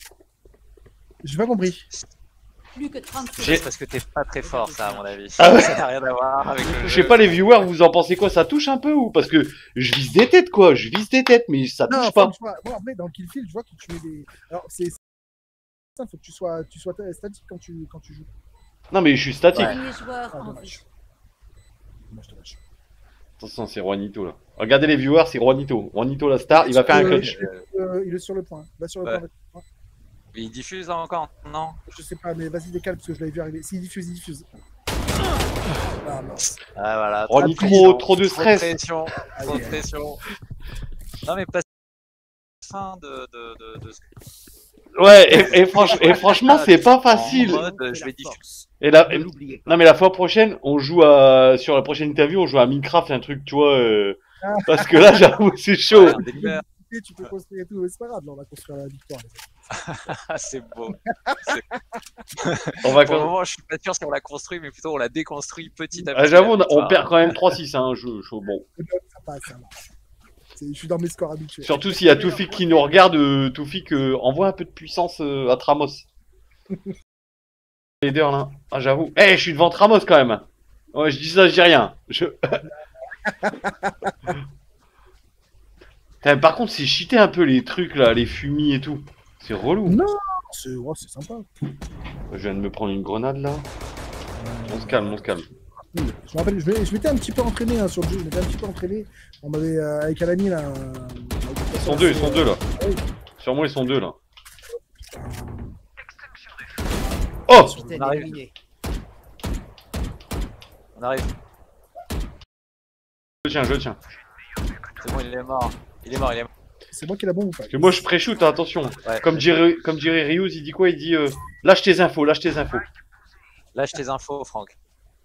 [SPEAKER 2] J'ai pas compris.
[SPEAKER 4] Plus que trente
[SPEAKER 3] C'est
[SPEAKER 4] secondes.
[SPEAKER 3] parce que t'es pas très fort, ça, à mon avis.
[SPEAKER 1] Ah ouais.
[SPEAKER 3] Ça n'a rien à voir avec le
[SPEAKER 1] Je
[SPEAKER 3] jeu.
[SPEAKER 1] sais pas les viewers, vous en pensez quoi? Ça touche un peu ou parce que je vise des têtes quoi, je vise des têtes, mais ça
[SPEAKER 2] Non,
[SPEAKER 1] touche
[SPEAKER 2] faut
[SPEAKER 1] pas.
[SPEAKER 2] que je vois- moi, après, dans Killfield, je vois que tu mets des. Alors, c'est. Il faut que tu sois, tu sois statique quand tu, quand tu joues.
[SPEAKER 1] Non mais je suis statique.
[SPEAKER 3] Ouais.
[SPEAKER 4] Dernier joueur
[SPEAKER 2] Ah,
[SPEAKER 4] en vie.
[SPEAKER 2] dommage. Dommage, dommage.
[SPEAKER 1] Attention, c'est Juanito là. Regardez les viewers, c'est Juanito. Juanito la star, il va faire un
[SPEAKER 2] Euh,
[SPEAKER 1] clutch.
[SPEAKER 2] euh, il est sur le point. Va sur le
[SPEAKER 3] Ouais.
[SPEAKER 2] point. va-
[SPEAKER 3] Il diffuse là encore? Non?
[SPEAKER 2] Je sais pas, mais vas-y décale parce que je l'avais vu arriver. S'il diffuse, il diffuse. Ah mince.
[SPEAKER 3] Ah voilà.
[SPEAKER 1] Oh, ni
[SPEAKER 3] trop,
[SPEAKER 1] trop- trop de stress.
[SPEAKER 3] Trop de pression.
[SPEAKER 2] Aïe,
[SPEAKER 3] Trop de
[SPEAKER 2] aïe.
[SPEAKER 3] pression. Non mais pas fin de, de, de, de ce
[SPEAKER 1] Ouais, et, et franch- et franchement, c'est pas facile.
[SPEAKER 3] En mode,
[SPEAKER 5] C'est
[SPEAKER 3] je
[SPEAKER 5] la
[SPEAKER 3] vais diffuser.
[SPEAKER 5] force.
[SPEAKER 1] Et là,
[SPEAKER 5] Ne l'oubliez pas.
[SPEAKER 1] non mais la fois prochaine, on joue à sur la prochaine interview, on joue à Minecraft, un truc, tu vois, euh, parce que là, j'avoue, c'est chaud.
[SPEAKER 3] Ouais, un délire.
[SPEAKER 2] Tu peux, tu peux construire et tout, mais c'est pas grave, là, on va construire la victoire. les amis.
[SPEAKER 3] Ah, c'est beau.
[SPEAKER 1] On va
[SPEAKER 3] Pour le
[SPEAKER 1] quand
[SPEAKER 3] moment, je suis pas sûr si on l'a construit, mais plutôt on l'a déconstruit petit à petit.
[SPEAKER 1] Ah, j'avoue, on,
[SPEAKER 3] la
[SPEAKER 1] a- on
[SPEAKER 3] victoire.
[SPEAKER 1] perd quand même trois six, hein, je, je- bon.
[SPEAKER 2] Ça passe, ça va. C'est- Je suis dans mes scores habitués.
[SPEAKER 1] Surtout s'il y a Toufik qui nous regarde, euh, Toufik, euh, envoie un peu de puissance euh, à Tramos. Leader là. Ah, j'avoue. Eh, je suis devant Tramos quand même. Ouais, je dis ça, je dis rien. Je... Putain, par contre, c'est cheaté un peu les trucs là, les fumis et tout. C'est relou.
[SPEAKER 2] Non, c'est ouais, c'est sympa.
[SPEAKER 1] Je viens de me prendre une grenade là. On se calme, on se calme.
[SPEAKER 2] Je me rappelle, je m'ai- je m'étais un petit peu entraîné hein, sur le jeu, je m'étais un petit peu entraîné. On m'avait, euh, avec un ami là. un-
[SPEAKER 1] Ils sont deux, ils sont deux là.
[SPEAKER 2] Oui.
[SPEAKER 1] Sur moi, ils sont deux là. Oh!
[SPEAKER 5] Capitaine
[SPEAKER 3] On arrive.
[SPEAKER 5] éliminé.
[SPEAKER 3] On arrive.
[SPEAKER 1] Je tiens, je tiens.
[SPEAKER 3] C'est bon, il est mort. Il est mort, il est mort.
[SPEAKER 2] C'est moi qui ai la bombe ou pas?
[SPEAKER 1] Parce que moi, je pré-shoot, hein, attention.
[SPEAKER 3] Ouais.
[SPEAKER 1] Comme dirait, comme dirait Rius, il dit quoi? Il dit euh, lâche tes infos, lâche tes infos.
[SPEAKER 3] Lâche tes infos, Franck.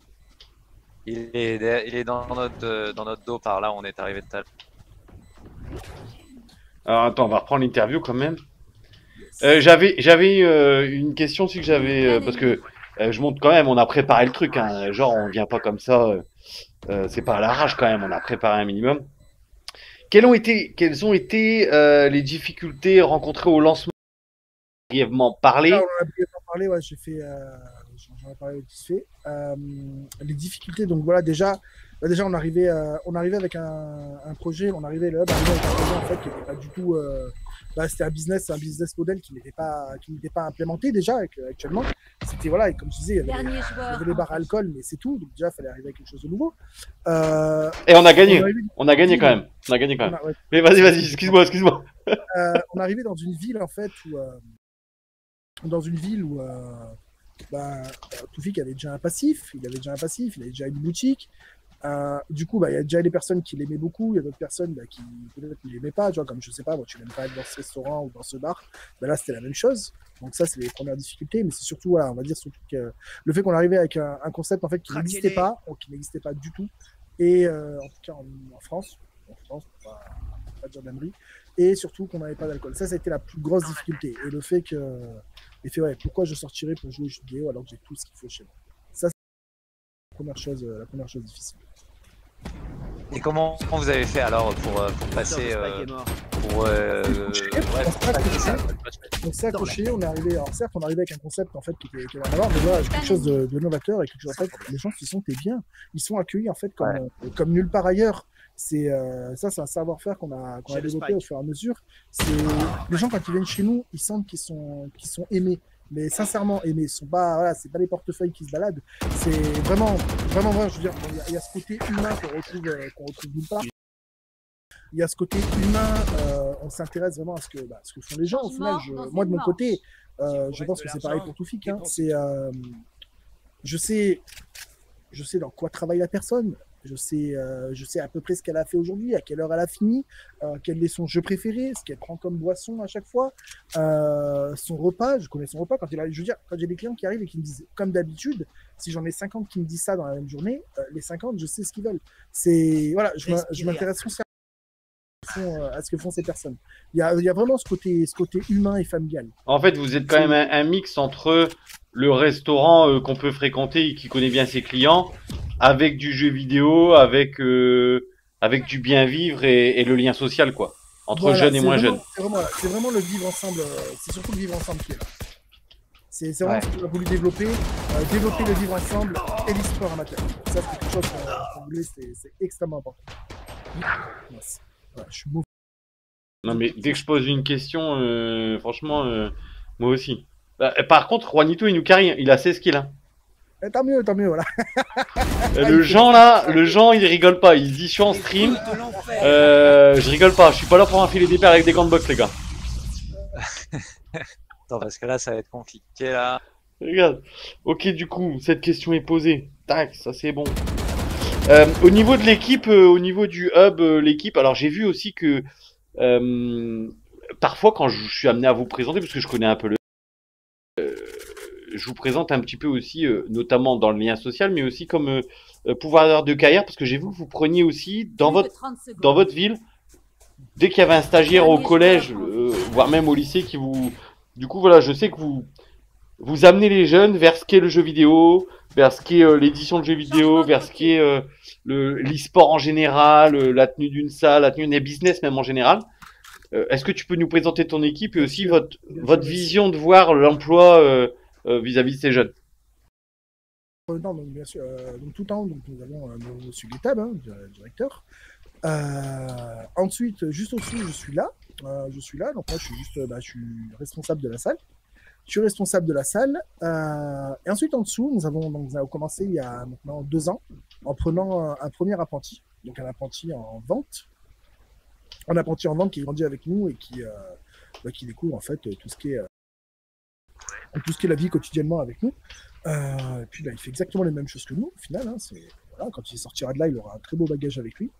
[SPEAKER 3] Il est, il est dans, notre, euh, dans notre dos par là où on est arrivé tout à l'heure.
[SPEAKER 1] Alors attends, on va reprendre l'interview quand même. Euh, j'avais j'avais euh, une question aussi que j'avais euh, parce que euh, je montre quand même, on a préparé le truc, hein, genre on vient pas comme ça, euh, euh, c'est pas à l'arrache quand même, on a préparé un minimum. Quelles ont été quelles ont été euh, les difficultés rencontrées au lancement? Brièvement parlé.
[SPEAKER 2] Là, on en a brièvement parlé, ouais, j'ai fait, euh, j'en j'en ai parlé vite fait. Euh, les difficultés, donc voilà, déjà, bah, déjà on arrivait, euh, on arrivait avec un, un projet, on arrivait là, arrivait avec un projet en fait qui n'était pas du tout, euh, bah, c'était un business, un business model qui n'était pas, qui n'était pas implémenté déjà avec, actuellement. C'était voilà, et comme je disais, il y avait,
[SPEAKER 4] Dernier
[SPEAKER 2] il y
[SPEAKER 4] joueur.
[SPEAKER 2] avait les bars à alcool, mais c'est tout. Donc déjà, il fallait arriver avec quelque chose de nouveau. Euh,
[SPEAKER 1] Et on a
[SPEAKER 2] on
[SPEAKER 1] gagné,
[SPEAKER 2] est arrivé-
[SPEAKER 1] on a gagné quand même, on a gagné quand
[SPEAKER 2] on
[SPEAKER 1] même.
[SPEAKER 2] a- ouais,
[SPEAKER 1] Mais vas-y, vas-y, excuse-moi, excuse-moi.
[SPEAKER 2] euh, on est arrivé dans une ville en fait où euh, dans une ville où euh, bah, euh, Toufik avait déjà un passif, il avait déjà un passif, il avait déjà une boutique. Euh, du coup, bah, il y a déjà des personnes qui l'aimaient beaucoup, il y a d'autres personnes bah, qui peut-être ne l'aimaient pas, tu vois, comme je sais pas, moi, tu n'aimes pas être dans ce restaurant ou dans ce bar. Bah, là, c'était la même chose. Donc ça, c'est les premières difficultés, mais c'est surtout, voilà, on va dire surtout que le fait qu'on arrivait avec un, un concept en fait qui
[SPEAKER 5] Traquez-les.
[SPEAKER 2] n'existait pas, ou qui n'existait pas du tout, et euh, en tout cas en, en France, en France, pour pas, pour pas dire d'ânerie, et surtout qu'on n'avait pas d'alcool. Ça, ça a été la plus grosse difficulté. Et le fait que, et fait ouais, pourquoi je sortirais pour jouer aux jeux vidéo alors que j'ai tout ce qu'il faut chez moi. Ça, c'est la première chose, la première chose difficile.
[SPEAKER 3] Et comment vous avez fait alors pour, euh, pour passer
[SPEAKER 5] Docteur
[SPEAKER 3] euh,
[SPEAKER 5] Spike est mort.
[SPEAKER 3] pour euh, ouais, pour passer ça, quoi.
[SPEAKER 2] On s'est accroché, on est arrivé, alors certes, on est arrivé avec un concept en fait qui était qui avait rien à voir, mais voilà, quelque chose de, de novateur et quelque chose en fait, les gens s'y sont bien, ils sont accueillis en fait comme,
[SPEAKER 3] Ouais.
[SPEAKER 2] euh, comme nulle part ailleurs. C'est euh, ça, c'est un savoir-faire qu'on a, qu'on a
[SPEAKER 5] J'ai le
[SPEAKER 2] développé
[SPEAKER 5] spike.
[SPEAKER 2] au fur et à mesure. C'est les gens quand ils viennent chez nous, ils sentent qu'ils sont, qu'ils sont aimés, mais sincèrement aimés. Ils sont pas, voilà, c'est pas les portefeuilles qui se baladent. C'est vraiment, vraiment vrai. Je veux dire, il y a- il y, a ce côté humain qu'on retrouve, euh, qu'on retrouve nulle part. Il y a ce côté humain, euh, on s'intéresse vraiment à ce que, bah, ce que font les gens. Au final, je- moi de mon côté, euh, je pense que c'est pareil pour Toufik. Hein, c'est, euh, je sais, je sais dans quoi travaille la personne. Je sais, euh, je sais à peu près ce qu'elle a fait aujourd'hui, à quelle heure elle a fini, euh, quel est son jeu préféré, ce qu'elle prend comme boisson à chaque fois, euh, son repas. Je connais son repas. Quand il a, je veux dire, quand j'ai des clients qui arrivent et qui me disent, comme d'habitude, si j'en ai cinquante qui me disent ça dans la même journée, euh, les cinquante, je sais ce qu'ils veulent. C'est voilà, je m'in- je m'intéresse foncièrement à ce que font ces personnes. Il y a, il y a vraiment ce côté, ce côté humain et familial.
[SPEAKER 1] En fait, vous êtes quand même un, un mix entre le restaurant euh, qu'on peut fréquenter et qui connaît bien ses clients, avec du jeu vidéo, avec euh, avec du bien vivre et, et le lien social, quoi, entre
[SPEAKER 2] Voilà,
[SPEAKER 1] jeunes et
[SPEAKER 2] c'est
[SPEAKER 1] moins
[SPEAKER 2] vraiment-
[SPEAKER 1] jeunes.
[SPEAKER 2] C'est vraiment, c'est vraiment le vivre ensemble. euh, C'est surtout le vivre ensemble qui est là. C'est c'est vraiment
[SPEAKER 3] Ouais.
[SPEAKER 2] ce qu'on a voulu développer, euh, développer le vivre ensemble et l'e-sport amateur. Ça, c'est quelque chose qu'on qu'on voulait, c'est c'est extrêmement important. Mince. Voilà, je suis mauvais.
[SPEAKER 1] Non, mais dès que je pose une question, euh, franchement, euh, moi aussi. Bah, par contre, Juanito, il nous carry, il a seize kills. Hein.
[SPEAKER 2] Eh, tant mieux, tant mieux, voilà.
[SPEAKER 1] Euh, Le Jean là, le Jean il rigole pas, il dit je suis en stream.
[SPEAKER 5] De l'enfer.
[SPEAKER 1] Euh, je rigole pas, je suis pas là pour enfiler des paires avec des gants de boxe les gars.
[SPEAKER 3] Attends, parce que là, ça va être compliqué là.
[SPEAKER 1] Regarde. Ok, du coup, cette question est posée. Tac, ça c'est bon. Euh, au niveau de l'équipe, euh, au niveau du hub, euh, l'équipe, alors j'ai vu aussi que euh, parfois quand je suis amené à vous présenter, parce que je connais un peu le, je vous présente un petit peu aussi, euh, notamment dans le lien social, mais aussi comme euh, euh, pouvoir de carrière, parce que j'ai vu que vous preniez aussi dans
[SPEAKER 4] Plus
[SPEAKER 1] votre
[SPEAKER 4] que trente secondes.
[SPEAKER 1] dans votre ville, dès qu'il y avait un stagiaire au collège, euh, voire même au lycée, qui vous, du coup voilà, je sais que vous vous amenez les jeunes vers ce qu'est le jeu vidéo, vers ce qu'est euh, l'édition de jeux vidéo, vers ce qu'est euh, le l'e-sport en général, euh, la tenue d'une salle, la tenue des business même en général. Euh, Est-ce que tu peux nous présenter ton équipe et aussi votre votre vision de voir l'emploi euh, euh, vis-à-vis de ces jeunes?
[SPEAKER 2] Euh, non, donc, bien sûr, euh, donc, tout le temps, donc, nous avons euh, Monsieur Guettab, hein, le directeur. Euh, ensuite, juste au-dessus, je suis là. Euh, je suis là, donc moi, je suis juste, euh, bah, je suis responsable de la salle. Je suis responsable de la salle. Euh, et ensuite, en dessous, nous avons, donc, nous avons commencé il y a maintenant deux ans en prenant un, un premier apprenti, donc un apprenti en vente. Un apprenti en vente qui grandit avec nous et qui, euh, bah, qui découvre en fait tout ce qui est, euh, tout ce qui est la vie quotidiennement avec nous. Euh, et puis là, il fait exactement les mêmes choses que nous, au final. Hein, c'est, voilà, quand il sortira de là, il aura un très beau bagage avec lui.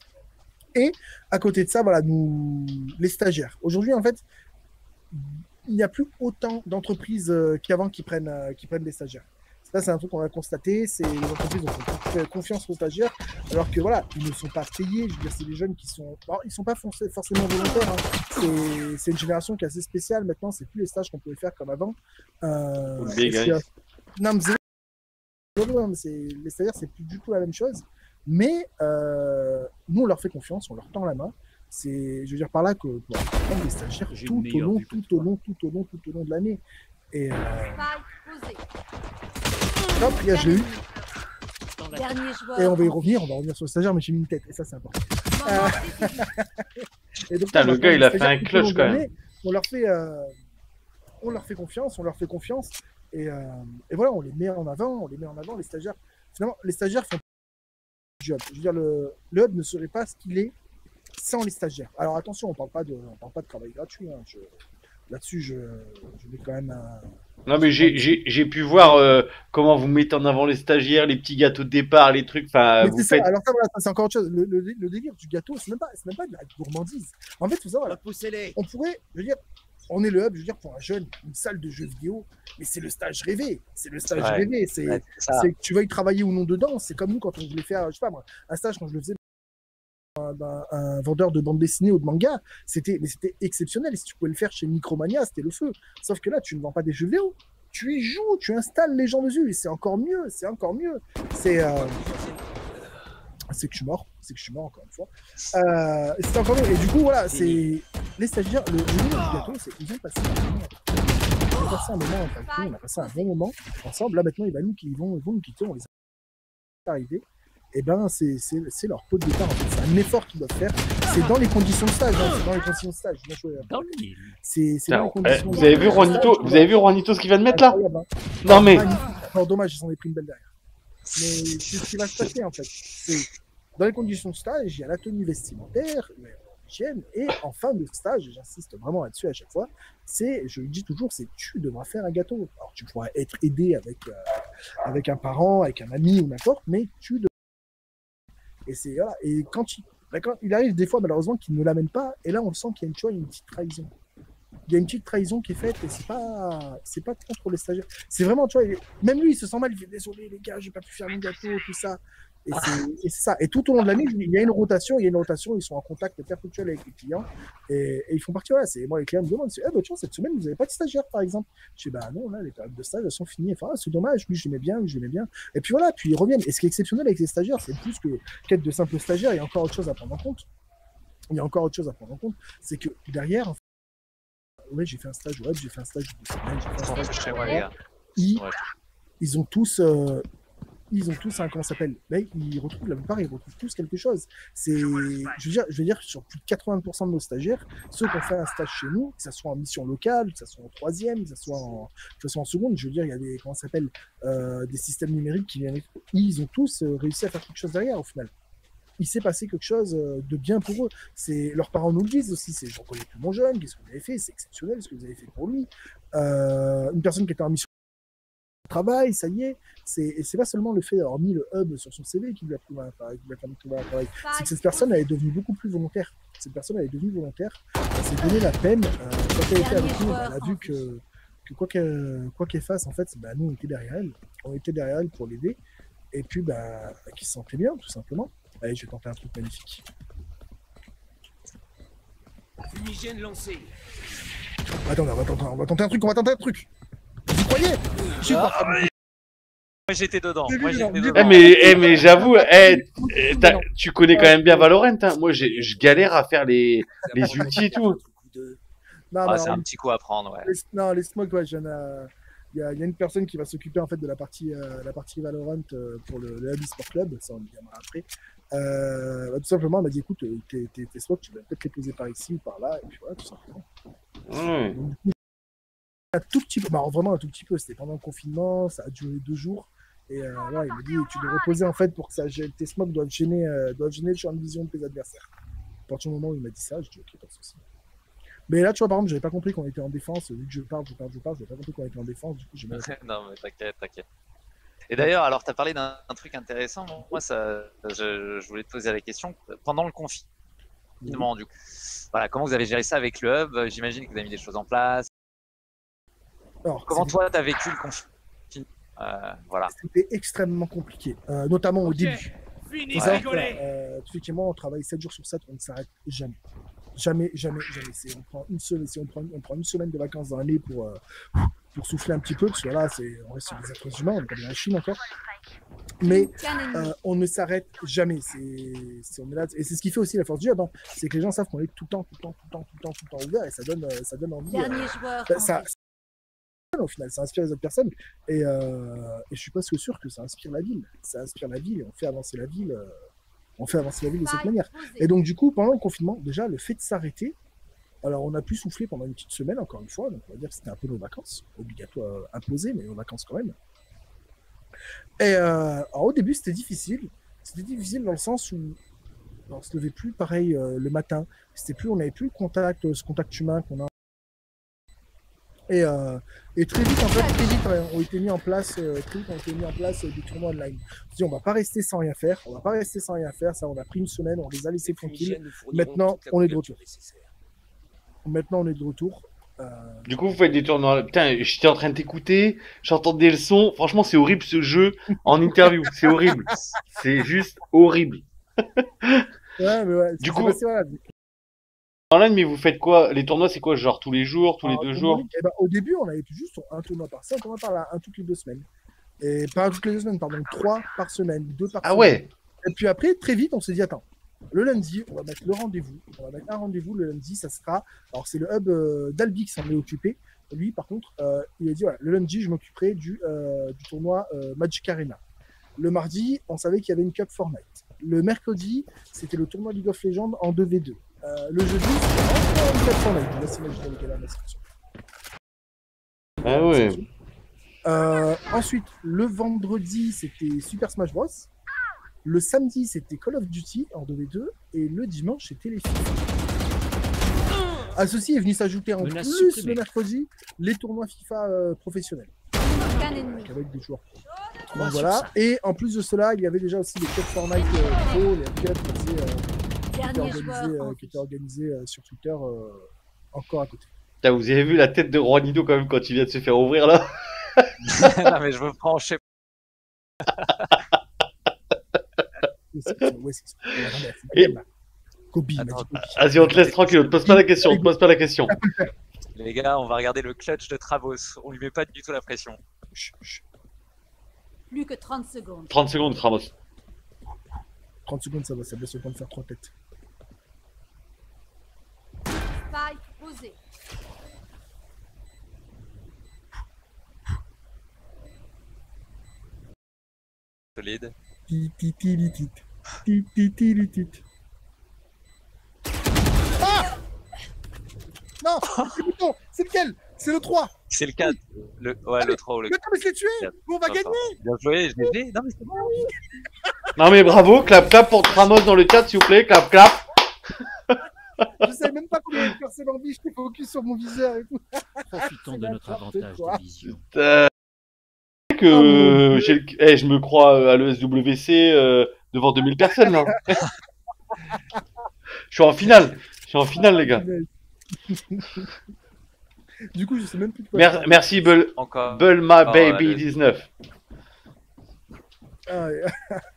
[SPEAKER 2] Et à côté de ça, voilà, nous, les stagiaires. Aujourd'hui, en fait, il n'y a plus autant d'entreprises euh, qu'avant qui prennent, euh, qui prennent des stagiaires. Ça, c'est un truc qu'on a constaté. C'est les entreprises ont fait confiance aux stagiaires, alors que voilà, ils ne sont pas payés. Je veux dire, c'est des jeunes qui sont, alors, ils sont pas forcément volontaires. Hein. C'est, c'est une génération qui est assez spéciale. Maintenant, c'est plus les stages qu'on pouvait faire comme avant. Euh,
[SPEAKER 1] Big
[SPEAKER 2] c'est,
[SPEAKER 1] guys.
[SPEAKER 2] non, mais c'est, c'est, les stagiaires, c'est plus du tout la même chose. Mais euh, nous, on leur fait confiance, on leur tend la main. C'est, je veux dire par là que pour prendre des stagiaires
[SPEAKER 5] J'ai
[SPEAKER 2] tout
[SPEAKER 5] une
[SPEAKER 2] au
[SPEAKER 5] meilleure
[SPEAKER 2] long,
[SPEAKER 5] vue que
[SPEAKER 2] tout
[SPEAKER 5] toi.
[SPEAKER 2] au long, tout au long, tout au long de l'année. Et euh,
[SPEAKER 4] Spike posé.
[SPEAKER 2] hop, il y a je l'ai eu.
[SPEAKER 5] Dans la
[SPEAKER 4] Dernier joueur.
[SPEAKER 2] Et on va y revenir, on va revenir sur le stagiaire, mais j'ai mis une tête, et ça c'est important.
[SPEAKER 4] Moment décisif.
[SPEAKER 2] Et donc,
[SPEAKER 1] Putain,
[SPEAKER 2] on
[SPEAKER 1] le
[SPEAKER 2] va
[SPEAKER 1] gars,
[SPEAKER 2] prendre
[SPEAKER 1] il a
[SPEAKER 2] des
[SPEAKER 1] fait un
[SPEAKER 2] stagiaires tout au
[SPEAKER 1] clutch,
[SPEAKER 2] long de
[SPEAKER 1] quand même.
[SPEAKER 2] l'année. On leur fait, euh, on leur fait confiance, on leur fait confiance, et, euh, et voilà, on les met en avant, on les met en avant. Les stagiaires, finalement, les stagiaires font du hub. Je veux dire, le, le hub ne serait pas ce qu'il est sans les stagiaires. Alors attention, on parle pas de, on parle pas de travail gratuit. Hein. Je, là-dessus, je, je mets quand même un.
[SPEAKER 1] Non mais j'ai j'ai j'ai pu voir euh, comment vous mettez en avant les stagiaires, les petits gâteaux de départ, les trucs. Enfin,
[SPEAKER 2] Mais
[SPEAKER 1] vous
[SPEAKER 2] c'est ça,
[SPEAKER 1] faites.
[SPEAKER 2] alors ça, voilà, ça, c'est encore autre chose. Le, le, le délire du gâteau, c'est même pas, c'est même pas de la gourmandise. En fait, faut savoir, voilà,
[SPEAKER 5] repoussez-les.
[SPEAKER 2] on pourrait, je veux dire, on est le hub, je veux dire, pour un jeune, une salle de jeux vidéo, mais c'est le stage rêvé. C'est le stage
[SPEAKER 3] Ouais.
[SPEAKER 2] rêvé. C'est,
[SPEAKER 3] Ouais, c'est ça.
[SPEAKER 2] c'est que tu vas y travailler ou non dedans. C'est comme nous quand on voulait faire, je sais pas moi, un stage quand je le faisais. Un, un vendeur de bande dessinée ou de manga, c'était, mais c'était exceptionnel. Et si tu pouvais le faire chez Micromania, c'était le feu. Sauf que là, tu ne vends pas des jeux vidéo. Tu y joues, tu installes les gens dessus, et c'est encore mieux, c'est encore mieux. C'est, euh... c'est que je suis mort, c'est que je suis mort encore une fois. Euh, c'est encore mieux. Et du coup, voilà, c'est les stagiaires, le, le niveau du gâteau, c'est qu'ils ont passé un moment. On a passé un moment avec nous, on a passé un bon moment ensemble. Là, maintenant, ils vont nous, ils vont, ils vont nous quitter, on les a arrivés. Et ben, c'est, c'est, c'est leur pot de départ. En fait. C'est un effort qu'ils doivent faire. C'est dans les conditions de stage. Hein. C'est dans les conditions de stage. Bien joué.
[SPEAKER 5] Dans le mille.
[SPEAKER 2] C'est, c'est
[SPEAKER 1] Putain,
[SPEAKER 2] dans les
[SPEAKER 1] eh,
[SPEAKER 2] conditions
[SPEAKER 1] vous
[SPEAKER 2] de
[SPEAKER 1] avez vu
[SPEAKER 2] stage.
[SPEAKER 1] Juanito, vous avez vu Juanito ce qu'il vient de mettre là?
[SPEAKER 2] Incroyable, hein.
[SPEAKER 1] Non mais
[SPEAKER 2] Magnifique. Alors, dommage, ils s'en est pris une belle derrière. Mais c'est ce qui va se passer en fait. C'est dans les conditions de stage, il y a la tenue vestimentaire, l'hygiène, et en fin de stage, et j'insiste vraiment là-dessus à chaque fois, c'est, je le dis toujours, c'est tu devras faire un gâteau. Alors tu pourras être aidé avec, euh, avec un parent, avec un ami ou n'importe, mais tu devras. Et c'est voilà. Et quand il, bah, quand il arrive des fois malheureusement qu'il ne l'amène pas, et là on le sent qu'il y a une, tu vois, une petite trahison. Il y a une petite trahison qui est faite et c'est pas, c'est pas contre les stagiaires. C'est vraiment, tu vois, il- même lui il se sent mal, il fait désolé les gars, j'ai pas pu faire mon gâteau, tout ça. Et c'est, et c'est ça. Et tout au long de l'année, il y a une rotation, il y a une rotation, ils sont en contact perpétuel avec les clients et, et ils font partie. Voilà, c'est moi les clients me demandent, c'est, eh ben tu vois, cette semaine vous n'avez pas de stagiaire par exemple. Je dis bah non, là les périodes de stage elles sont finies. Enfin, ah, c'est dommage, lui je l'aimais bien, lui je l'aimais bien. Et puis voilà, puis ils reviennent. Et ce qui est exceptionnel avec les stagiaires, c'est plus que qu'être de simples stagiaires, il y a encore autre chose à prendre en compte. Il y a encore autre chose à prendre en compte, c'est que derrière, en fait, ouais, j'ai fait un stage web, j'ai fait un stage de semaine, j'ai fait un
[SPEAKER 3] Bon,
[SPEAKER 2] stage
[SPEAKER 3] chez
[SPEAKER 2] de
[SPEAKER 3] moi, les gars.
[SPEAKER 2] ils,
[SPEAKER 3] Ouais.
[SPEAKER 2] ils ont tous, euh, ils ont tous un, comment ça s'appelle, mais ils retrouvent, la plupart, ils retrouvent tous quelque chose. C'est, je veux dire, je veux dire, sur plus de quatre-vingts pour cent de nos stagiaires, ceux qui ont fait un stage chez nous, que ce soit en mission locale, que ce soit en troisième, que ce soit en, que ce soit en seconde, je veux dire, il y a des, comment ça s'appelle, euh, des systèmes numériques qui viennent, ils ont tous euh, réussi à faire quelque chose derrière, au final. Il s'est passé quelque chose euh, de bien pour eux. C'est, leurs parents nous le disent aussi, c'est, je reconnais plus mon jeune, qu'est-ce que vous avez fait, c'est exceptionnel ce que vous avez fait pour lui. Euh, une personne qui était en mission travail, ça y est, c'est, et c'est pas seulement le fait d'avoir mis le hub sur son C V qui lui a trouvé un travail, qui lui a permis de trouver un travail, c'est que cette personne elle est devenue beaucoup plus volontaire. Cette personne elle est devenue volontaire, elle s'est donné la peine, euh, quand elle était avec nous, elle a vu que, que quoi qu'elle, quoi qu'elle fasse, en fait, bah, nous on était derrière elle, on était derrière elle pour l'aider, et puis bah, qu'il se sentait bien, tout simplement. Allez, je vais tenter un truc magnifique.
[SPEAKER 5] Fumigène lancé.
[SPEAKER 2] Attends, on va tenter, on va tenter un truc, on va tenter un truc. Vous croyez? Je suis pas.
[SPEAKER 3] Moi j'étais dedans.
[SPEAKER 2] J'ai
[SPEAKER 3] Moi
[SPEAKER 2] vu,
[SPEAKER 3] j'étais
[SPEAKER 2] j'ai vu.
[SPEAKER 3] dedans.
[SPEAKER 1] Eh, mais, eh, mais j'avoue, eh, eh, t'as- tu connais quand même bien Valorant, hein. Moi, j'ai- je galère à faire les, les ultis et tout.
[SPEAKER 2] Non,
[SPEAKER 3] Ah,
[SPEAKER 2] mais
[SPEAKER 3] c'est
[SPEAKER 2] alors,
[SPEAKER 3] un petit coup à prendre, ouais.
[SPEAKER 2] laisse- non, laisse-moi quoi, j'en ai- il y, a, il y a une personne qui va s'occuper en fait de la partie, euh, la partie Valorant euh, pour le, le Hub Sport Club, ça on y viendra après. Euh, bah, tout simplement, elle m'a dit écoute, euh, tes, tes, tes spots, tu vas peut-être les poser par ici ou par là, et puis voilà, tout simplement.
[SPEAKER 1] Ouais.
[SPEAKER 2] Donc, du coup, un tout petit peu, bah, vraiment un tout petit peu, c'était pendant le confinement, ça a duré deux jours. Et euh, là, il m'a dit tu dois reposer en fait pour que ça gêne, tes smokes doivent gêner, euh, doivent gêner le champ de vision de tes adversaires. À partir du moment où il m'a dit ça, je dis ok, pas de souci. Mais là, tu vois, par exemple, j'avais pas compris qu'on était en défense. Vu que je parle, je parle, je parle, j'avais pas compris qu'on était en défense. Du coup, j'ai mal.
[SPEAKER 3] Non, mais t'inquiète, t'inquiète. Et d'ailleurs, alors, tu as parlé d'un un truc intéressant. Moi, ça, je, je voulais te poser la question. Pendant le confinement, du coup, voilà, comment vous avez géré ça avec le hub? J'imagine que vous avez mis des choses en place.
[SPEAKER 2] Alors,
[SPEAKER 3] Comment
[SPEAKER 2] c'était-
[SPEAKER 3] toi, tu as vécu le confinement? Euh, Voilà.
[SPEAKER 2] C'était extrêmement compliqué, euh, notamment au
[SPEAKER 5] Ok.
[SPEAKER 2] début.
[SPEAKER 5] Fini
[SPEAKER 2] Faut
[SPEAKER 5] de
[SPEAKER 2] savoir que,
[SPEAKER 5] rigoler.
[SPEAKER 2] euh, effectivement, on travaille sept jours sur sept, on ne s'arrête jamais. Jamais, jamais, jamais. C'est, on prend une semaine, si on prend, on prend une semaine de vacances dans l'année pour, euh, pour souffler un petit peu, parce que là, c'est, on reste sur des êtres humains, on n'est pas dans la Chine encore. Mais
[SPEAKER 4] Qu'un ennemi.
[SPEAKER 2] euh, on ne s'arrête jamais. C'est, c'est- on est là, et c'est ce qui fait aussi la force du hub, hein. C'est que les gens savent qu'on est tout le temps, tout le temps, tout le temps, tout le temps, tout le temps ouvert, et ça donne, euh, ça donne envie. euh,
[SPEAKER 4] Dernier joueur.
[SPEAKER 2] ça,
[SPEAKER 4] en
[SPEAKER 2] ça-
[SPEAKER 4] vie.
[SPEAKER 2] au final, ça inspire les autres personnes. Et, euh, et je suis presque sûr que ça inspire la ville. Ça inspire la ville et on fait avancer la ville. euh, on fait avancer la ville de cette
[SPEAKER 4] Spike
[SPEAKER 2] manière.
[SPEAKER 4] posé.
[SPEAKER 2] Et donc, du coup, pendant le confinement, déjà, le fait de s'arrêter, alors on a pu souffler pendant une petite semaine, encore une fois. Donc, on va dire que c'était un peu nos vacances, obligatoire, euh, imposées, mais nos vacances quand même. Et euh, alors, au début, c'était difficile. C'était difficile dans le sens où on se levait plus pareil euh, le matin. C'était plus, on n'avait plus le contact, euh, ce contact humain qu'on a. Et, euh, et très vite, en fait, très vite, euh, ont été mis en place, euh, très vite, ont été mis en place euh, des tournois online. On s'est dit, on va pas rester sans rien faire. On va pas rester sans rien faire. Ça, on a pris une semaine, on les a laissés tranquilles. Maintenant, on est de retour. Maintenant, on est de retour. Euh,
[SPEAKER 1] Du coup, vous faites des tournois. Putain, j'étais en train de t'écouter, j'entendais le son. Franchement, c'est horrible ce jeu en interview. C'est horrible. C'est juste horrible.
[SPEAKER 2] Ouais, mais ouais.
[SPEAKER 1] Du
[SPEAKER 2] c'est
[SPEAKER 1] coup-
[SPEAKER 2] passé, voilà.
[SPEAKER 1] En ligne, mais vous faites quoi? Les tournois, c'est quoi? Genre tous les jours, tous les
[SPEAKER 2] Alors,
[SPEAKER 1] deux
[SPEAKER 2] au
[SPEAKER 1] jours?
[SPEAKER 2] Monique, eh ben, au début, on avait juste un tournoi par ça, un tournoi par là, un toutes les deux semaines. Et pas toutes les deux semaines, pardon, trois par semaine, deux par
[SPEAKER 1] Ah
[SPEAKER 2] semaine.
[SPEAKER 1] ouais.
[SPEAKER 2] Et puis après, très vite, on s'est dit, attends, le lundi, on va mettre le rendez-vous. On va mettre un rendez-vous le lundi, ça sera. Alors, c'est le hub euh, d'Albi qui s'en est occupé. Lui, par contre, euh, il a dit, voilà, le lundi, je m'occuperai du, euh, du tournoi euh, Magic Arena. Le mardi, on savait qu'il y avait une Cup Fortnite. Le mercredi, c'était le tournoi League of Legends en deux v deux. Euh, le jeudi, c'était encore une Cup Fortnite. Je vous laisse imaginer lequel est la description.
[SPEAKER 1] Ah ouais.
[SPEAKER 2] Euh, ensuite, le vendredi, c'était Super Smash Bros. Le samedi, c'était Call of Duty en deux v deux. Et le dimanche, c'était les FIFA. À ceci est venu s'ajouter en
[SPEAKER 5] Menace
[SPEAKER 2] plus
[SPEAKER 5] supprimée.
[SPEAKER 2] le mercredi les tournois FIFA euh, professionnels.
[SPEAKER 4] Qu'un ennemi.
[SPEAKER 2] Donc avec des joueurs pro.
[SPEAKER 5] trois
[SPEAKER 2] Donc
[SPEAKER 5] sur
[SPEAKER 2] voilà.
[SPEAKER 5] cinq.
[SPEAKER 2] Et en plus de cela, il y avait déjà aussi les Cup Fortnite euh, Pro, les Cups qui étaient, euh, qui étaient
[SPEAKER 4] Dernier
[SPEAKER 2] organisés,
[SPEAKER 4] joueur en
[SPEAKER 2] euh, qui
[SPEAKER 4] vie.
[SPEAKER 2] étaient organisés euh, sur Twitter euh, encore à côté.
[SPEAKER 1] Putain, vous avez vu la tête de Juanito quand même quand il vient de se faire ouvrir là?
[SPEAKER 3] Non, mais je veux prendre, je sais
[SPEAKER 2] Et c'est- c'est- ouais, c'est- ouais, attendez, c'est pas
[SPEAKER 1] Et-
[SPEAKER 2] bien, là. Kobe, il m'a dit
[SPEAKER 3] Attends,
[SPEAKER 2] Kobe.
[SPEAKER 1] Vas-y, on te laisse tranquille, on te pose pas la question, on te pose pas la question.
[SPEAKER 3] les gars, on va regarder le clutch de Travos. On lui met pas du tout la pression.
[SPEAKER 2] Chut, chut.
[SPEAKER 4] Plus que trente secondes.
[SPEAKER 1] trente secondes, Ramos.
[SPEAKER 2] trente secondes, ça va, ça laisse le temps de faire trois têtes.
[SPEAKER 4] Spike posé.
[SPEAKER 3] Solide.
[SPEAKER 2] Ti, ti, ti, li, tit. Ti, ti, ti, li, tit. Ah non, c'est le bouton. C'est lequel? C'est le trois.
[SPEAKER 3] C'est le quatre. Le... Ouais,
[SPEAKER 2] Ah,
[SPEAKER 3] le trois ou le
[SPEAKER 2] Mais attends, mais je l'ai tué.
[SPEAKER 3] quatre.
[SPEAKER 2] On va
[SPEAKER 3] Enfin,
[SPEAKER 2] gagner.
[SPEAKER 3] Bien joué, je l'ai fait. Non, mais c'est bon.
[SPEAKER 1] Non mais bravo, clap clap pour Ramos dans le chat s'il vous plaît, clap clap.
[SPEAKER 2] Je savais même pas combien de personnes en vie. J'étais focus sur mon viseur et tout.
[SPEAKER 6] Profitons de notre
[SPEAKER 2] n'importe
[SPEAKER 6] avantage
[SPEAKER 2] quoi.
[SPEAKER 6] de vision.
[SPEAKER 1] Euh, que
[SPEAKER 2] Oh, mon
[SPEAKER 1] euh, j'ai le- eh, je me crois euh, à l'E S W C euh, devant deux mille personnes là. Je suis en finale, je suis en finale les gars.
[SPEAKER 2] Du coup, je sais même plus de quoi.
[SPEAKER 1] Mer-
[SPEAKER 2] je parle.
[SPEAKER 1] merci Bull,
[SPEAKER 3] Encore.
[SPEAKER 1] Bulma
[SPEAKER 3] Oh,
[SPEAKER 1] Baby
[SPEAKER 3] le-
[SPEAKER 1] dix-neuf.
[SPEAKER 2] Ah, ouais.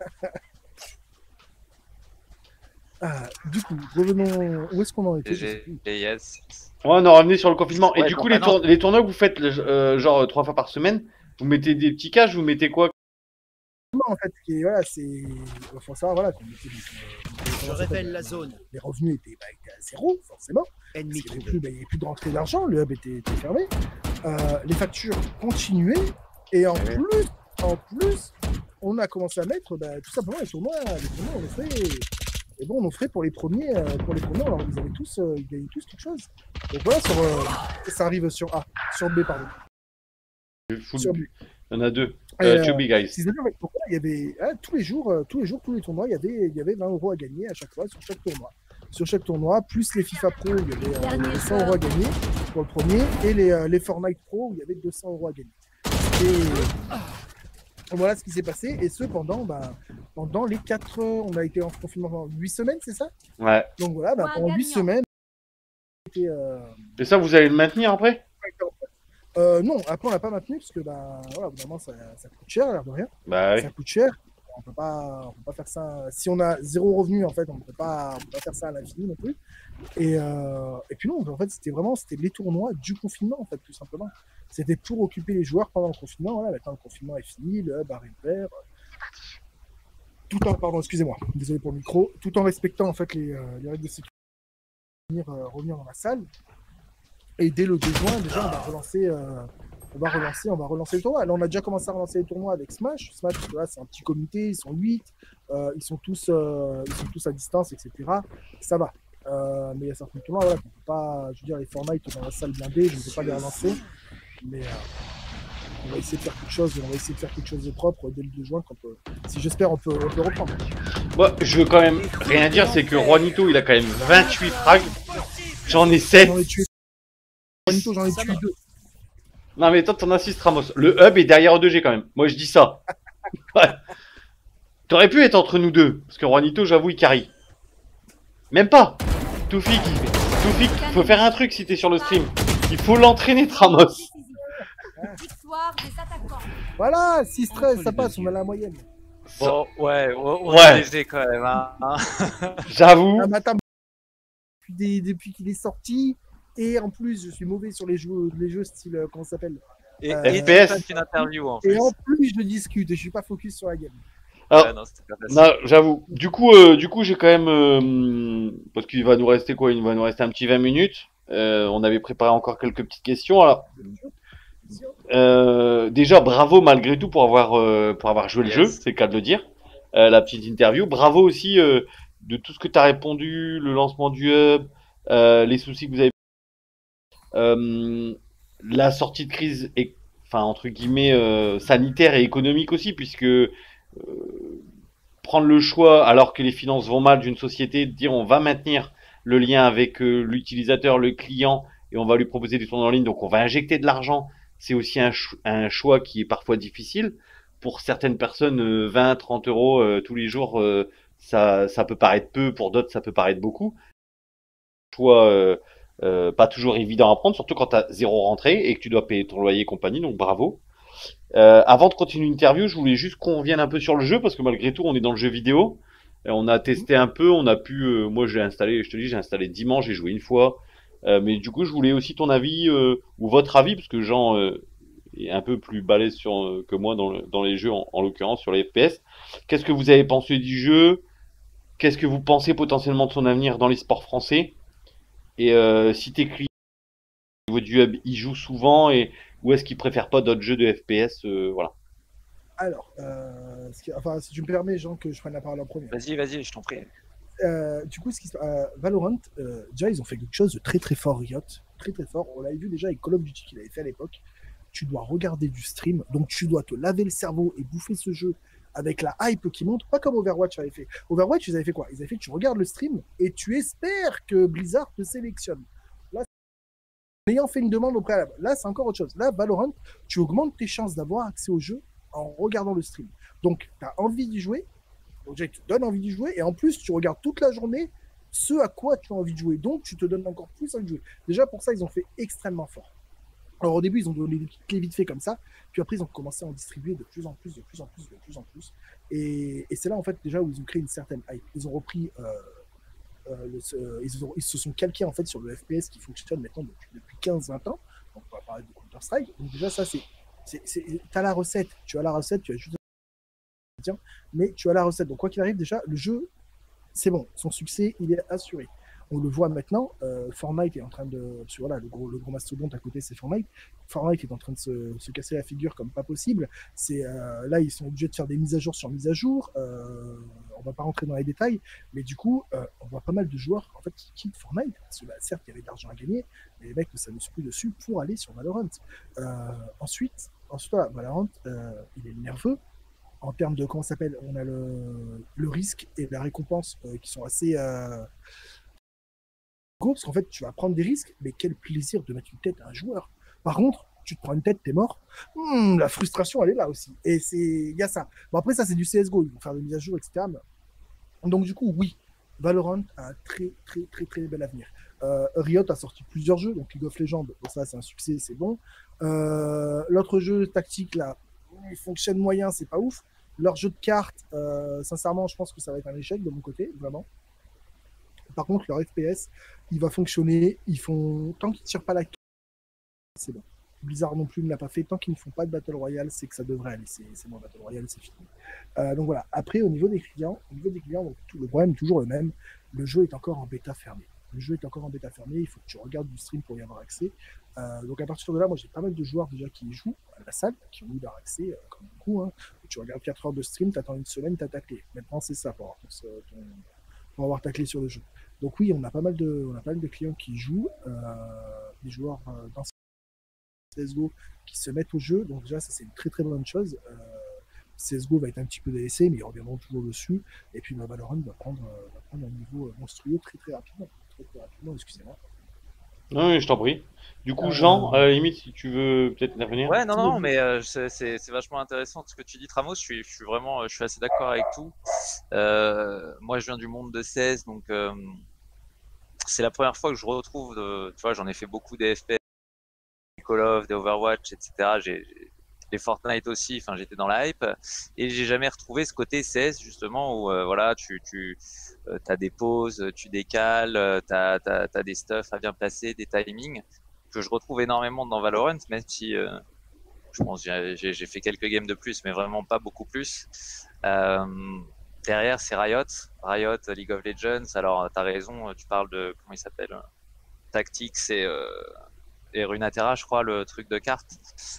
[SPEAKER 2] Ah, du coup, revenons. Où est-ce qu'on en était? Je sais
[SPEAKER 3] G
[SPEAKER 2] plus.
[SPEAKER 3] G S.
[SPEAKER 1] Ouais, on est revenu sur le confinement. Et
[SPEAKER 3] Ouais,
[SPEAKER 1] du
[SPEAKER 3] bon,
[SPEAKER 1] coup,
[SPEAKER 3] bah
[SPEAKER 1] les,
[SPEAKER 3] non.
[SPEAKER 1] tour- les tournois que vous faites, le- euh, genre euh, trois fois par semaine, vous mettez des petits cages, vous mettez quoi?
[SPEAKER 2] En fait, qui est- voilà, c'est. Il faut savoir, voilà, qu'on était, donc, euh,
[SPEAKER 6] Je
[SPEAKER 2] comment ça
[SPEAKER 6] révèle
[SPEAKER 2] s'appelle,
[SPEAKER 6] la
[SPEAKER 2] euh,
[SPEAKER 6] zone.
[SPEAKER 2] Les revenus étaient, bah, étaient à zéro, forcément.
[SPEAKER 6] Ennemi
[SPEAKER 2] Parce qu'il n'y avait
[SPEAKER 6] trouvé.
[SPEAKER 2] plus, bah, il y avait plus de rentrée d'argent, le hub était, était fermé. Euh, les factures continuaient. Et en
[SPEAKER 3] Eh oui.
[SPEAKER 2] plus, en plus, on a commencé à mettre bah, tout simplement les tournois. Les tournois, on offrait. Et bon, on offrait pour les premiers, euh, pour les premiers, alors ils avaient tous, euh, ils gagnaient tous quelque chose. Donc voilà, sur, euh, ça arrive sur A, sur B, pardon.
[SPEAKER 1] Full-
[SPEAKER 2] Sur B.
[SPEAKER 1] Il y en a deux.
[SPEAKER 2] Et,
[SPEAKER 1] Euh,
[SPEAKER 2] euh,
[SPEAKER 1] two big guys.
[SPEAKER 2] C'est-à-dire, ouais, donc là, il y avait ah, tous les jours, euh, tous les jours, tous les tournois, il y avait, il y avait vingt euros à gagner à chaque fois sur chaque tournoi. Sur chaque tournoi, plus les FIFA Pro, il y avait, euh, il y avait cent euros à gagner pour le premier, et les, euh, les Fortnite Pro, où il y avait deux cents euros à gagner. Et voilà ce qui s'est passé, et ce pendant, bah, pendant les quatre, on a été en confinement pendant huit semaines, c'est ça?
[SPEAKER 1] Ouais.
[SPEAKER 2] Donc voilà, bah,
[SPEAKER 4] Point
[SPEAKER 2] pendant huit
[SPEAKER 4] gagnant.
[SPEAKER 2] semaines, c'était, euh,
[SPEAKER 1] Et ça, vous allez le maintenir après?
[SPEAKER 2] euh, non, après on l'a pas maintenu parce que bah, voilà, au bout d'un moment, ça, ça coûte cher, l'air de rien.
[SPEAKER 1] Bah oui.
[SPEAKER 2] Ça coûte cher. On peut pas, on peut pas faire ça. Si on a zéro revenu, en fait, on peut pas, on peut pas faire ça à l'infini non plus. Et, euh, et puis non, en fait, c'était vraiment, c'était les tournois du confinement, en fait, tout simplement. C'était pour occuper les joueurs pendant le confinement. Voilà, maintenant le confinement est fini, le hub a réouvert. Tout en, pardon, excusez-moi, désolé pour le micro. Tout en respectant en fait les, euh, les règles de sécurité, revenir, euh, revenir dans la salle. Et dès le deux juin, déjà, on va relancer. Euh, on va relancer, on va relancer le tournoi. Là, on a déjà commencé à relancer les tournois avec Smash. Smash, là, c'est un petit comité, ils sont huit, euh, ils sont tous, euh, ils sont tous à distance, et cetera. Ça va. Euh, mais il y a certains tournois, voilà, qu'on peut pas, je veux dire, les Fortnite dans la salle blindée, je ne peux pas les relancer. Mais euh, on va essayer de faire quelque chose, on va essayer de faire quelque chose de propre dès le deux juin, quand on peut, si j'espère, on peut, on peut reprendre.
[SPEAKER 1] Moi, je veux quand même rien dire, c'est que Juanito, il a quand même vingt-huit frags. J'en ai sept.
[SPEAKER 2] J'en ai tué. Juanito, j'en ai tué deux.
[SPEAKER 1] Non mais toi, t'en as six, Ramos. Le hub est derrière E deux G quand même. Moi, je dis ça. Ouais. T'aurais pu être entre nous deux, parce que Juanito, j'avoue, il carry. Même pas. Toufik, Toufik, faut faire un truc si t'es sur le stream. Il faut l'entraîner, Ramos.
[SPEAKER 4] Victoire des attaquants.
[SPEAKER 2] Voilà, six treize, ça passe, on a la moyenne.
[SPEAKER 3] Bon, ouais, on, on
[SPEAKER 1] Ouais.
[SPEAKER 3] est léger quand même. Hein.
[SPEAKER 1] J'avoue.
[SPEAKER 2] Ah, Matam, depuis, des- depuis qu'il est sorti, et en plus, je suis mauvais sur les jeux, les jeux style, euh, comment ça s'appelle?
[SPEAKER 3] Et,
[SPEAKER 2] Euh,
[SPEAKER 3] et
[SPEAKER 1] F P S.
[SPEAKER 3] tu fasses une interview en plus.
[SPEAKER 2] Et en plus, je discute, et je suis pas focus sur la game.
[SPEAKER 1] Alors,
[SPEAKER 3] Ouais, non, c'était pas facile.
[SPEAKER 1] non, j'avoue. Du coup, euh, du coup, j'ai quand même euh, parce qu'il va nous rester quoi? Il va nous rester un petit vingt minutes. Euh, on avait préparé encore quelques petites questions. Alors, euh, déjà, bravo malgré tout pour avoir euh, pour avoir joué le
[SPEAKER 3] Yes.
[SPEAKER 1] jeu, c'est le cas de le dire. Euh, la petite interview. Bravo aussi euh, de tout ce que tu as répondu, le lancement du hub, euh, les soucis que vous avez. Euh, la sortie de crise est, enfin entre guillemets, euh, sanitaire et économique aussi, puisque euh, prendre le choix alors que les finances vont mal d'une société, de dire on va maintenir le lien avec euh, l'utilisateur, le client, et on va lui proposer des tournois en ligne, donc on va injecter de l'argent, c'est aussi un, ch- un choix qui est parfois difficile. Pour certaines personnes, euh, vingt, trente euros euh, tous les jours, euh, ça, ça peut paraître peu, pour d'autres ça peut paraître beaucoup. Choix euh, euh, pas toujours évident à prendre, surtout quand tu as zéro rentrée et que tu dois payer ton loyer et compagnie, donc bravo. Euh, avant de continuer l'interview, je voulais juste qu'on revienne un peu sur le jeu, parce que malgré tout, on est dans le jeu vidéo. Et on a testé un peu, on a pu, euh, moi j'ai installé, je te dis, j'ai installé dimanche, j'ai joué une fois. Euh, mais du coup, je voulais aussi ton avis, euh, ou votre avis, parce que Jean euh, est un peu plus balèze sur, euh, que moi dans, le- dans les jeux, en, en l'occurrence sur les F P S. Qu'est-ce que vous avez pensé du jeu? Qu'est-ce que vous pensez potentiellement de son avenir dans les sports français? Et euh, si tes clients au niveau du hub, ils jouent souvent, et ou est-ce qu'ils préfèrent pas d'autres jeux de F P S, euh, voilà.
[SPEAKER 2] Alors, euh, ce qui- enfin, si tu me permets, Jean, que je prenne la parole en premier.
[SPEAKER 3] Vas-y, vas-y, je t'en prie.
[SPEAKER 2] Euh, du coup, ce qui se- euh, Valorant, euh, déjà, ils ont fait quelque chose de très très fort, Riot. Très très fort. On l'avait vu déjà avec Call of Duty qu'il avait fait à l'époque. Tu dois regarder du stream, donc tu dois te laver le cerveau et bouffer ce jeu avec la hype qui monte, pas comme Overwatch avait fait. Overwatch, ils avaient fait quoi? Ils avaient fait, tu regardes le stream et tu espères que Blizzard te sélectionne. Là, ayant fait une demande au préalable. Là, c'est encore autre chose. Là, Valorant, tu augmentes tes chances d'avoir accès au jeu en regardant le stream. Donc, tu as envie d'y jouer, le jeu te donne envie d'y jouer, et en plus, tu regardes toute la journée ce à quoi tu as envie de jouer. Donc, tu te donnes encore plus envie de jouer. Déjà, pour ça, ils ont fait extrêmement fort. Alors, au début, ils ont donné des clés vite fait comme ça, puis après, ils ont commencé à en distribuer de plus en plus, de plus en plus, de plus en plus. Et, et c'est là, en fait, déjà où ils ont créé une certaine hype. Ils ont repris. Euh, euh, le, euh, ils, ont, ils, se sont calqués en fait sur le F P S qui fonctionne maintenant depuis, depuis quinze vingt ans. Donc on va parler de Counter-Strike. Donc déjà ça c'est, c'est, c'est t'as la recette, tu as la recette, tu as juste mais tu as la recette. Donc quoi qu'il arrive déjà, le jeu c'est bon, son succès il est assuré. On le voit maintenant, euh, Fortnite est en train de, sur, voilà, le gros, le gros mastodonte à côté c'est Fortnite. Fortnite est en train de se, se casser la figure comme pas possible. C'est, euh, là ils sont obligés de faire des mises à jour sur mises à jour. Euh, on va pas rentrer dans les détails, mais du coup euh, on voit pas mal de joueurs en fait qui quittent Fortnite parce que bah, certes il y avait de l'argent à gagner, mais les mecs ne s'amusent plus dessus pour aller sur Valorant. Euh, ensuite, ensuite voilà, Valorant euh, il est nerveux. En termes de comment ça s'appelle, on a le, le risque et la récompense euh, qui sont assez euh, parce qu'en fait, tu vas prendre des risques, mais quel plaisir de mettre une tête à un joueur. Par contre, tu te prends une tête, t'es mort. Mmh, la frustration, elle est là aussi. Et c'est, il y a ça. Bon, après, ça, c'est du C S G O. Ils vont faire des mises à jour, et cetera. Donc, du coup, oui, Valorant a un très, très, très, très bel avenir. Euh, Riot a sorti plusieurs jeux, donc League of Legends, bon, ça, c'est un succès, c'est bon. Euh, l'autre jeu tactique, là, il fonctionne moyen, c'est pas ouf. Leur jeu de cartes, euh, sincèrement, je pense que ça va être un échec de mon côté, vraiment. Par contre, leur F P S, il va fonctionner. Ils font tant qu'ils ne tirent pas la carte, c'est bon. Blizzard non plus ne l'a pas fait. Tant qu'ils ne font pas de Battle Royale, c'est que ça devrait aller. C'est, c'est bon, Battle Royale, c'est fini. Euh, donc voilà. Après, au niveau des clients, au niveau des clients, donc, tout, le problème est toujours le même. Le jeu est encore en bêta fermée. Le jeu est encore en bêta fermée. Il faut que tu regardes du stream pour y avoir accès. Euh, donc à partir de là, moi, j'ai pas mal de joueurs déjà qui y jouent à la salle, qui ont eu leur accès, euh, comme beaucoup. Hein. Tu regardes quatre heures de stream, tu attends une semaine, tu as ta clé. Maintenant, c'est ça pour avoir, ton, ton, pour avoir ta clé sur le jeu. Donc oui, on a pas mal de, on a pas mal de clients qui jouent, euh, des joueurs euh, dans C S G O qui se mettent au jeu. Donc déjà, ça c'est une très très bonne chose. Euh, C S G O va être un petit peu délaissé, mais ils reviendront toujours dessus. Et puis bah, Valorant va prendre, euh, va prendre un niveau monstrueux très très rapidement. Très, très rapidement, excusez-moi.
[SPEAKER 1] Oui, je t'en prie. Du coup, Jean, à la limite, si tu veux peut-être intervenir.
[SPEAKER 3] Ouais, non, non, mais euh, c'est, c'est, c'est vachement intéressant ce que tu dis, Tramos. Je suis, je suis vraiment, je suis assez d'accord avec tout. Euh, moi, je viens du monde de C S, donc euh, c'est la première fois que je retrouve, de, tu vois, j'en ai fait beaucoup des F P S, des Call of, des Overwatch, et cetera. J'ai, j'ai les Fortnite aussi, enfin, j'étais dans la hype, et j'ai jamais retrouvé ce côté C S justement où euh, voilà, tu, tu euh, as des pauses, tu décales, euh, t'as, t'as, t'as des stuff à bien placer, des timings que je retrouve énormément dans Valorant, même si euh, je pense j'ai, j'ai, j'ai fait quelques games de plus, mais vraiment pas beaucoup plus. Euh, derrière, c'est Riot, Riot, League of Legends. Alors, t'as raison, tu parles de comment il s'appelle, Tactics et, euh, et Runeterra, je crois, le truc de cartes.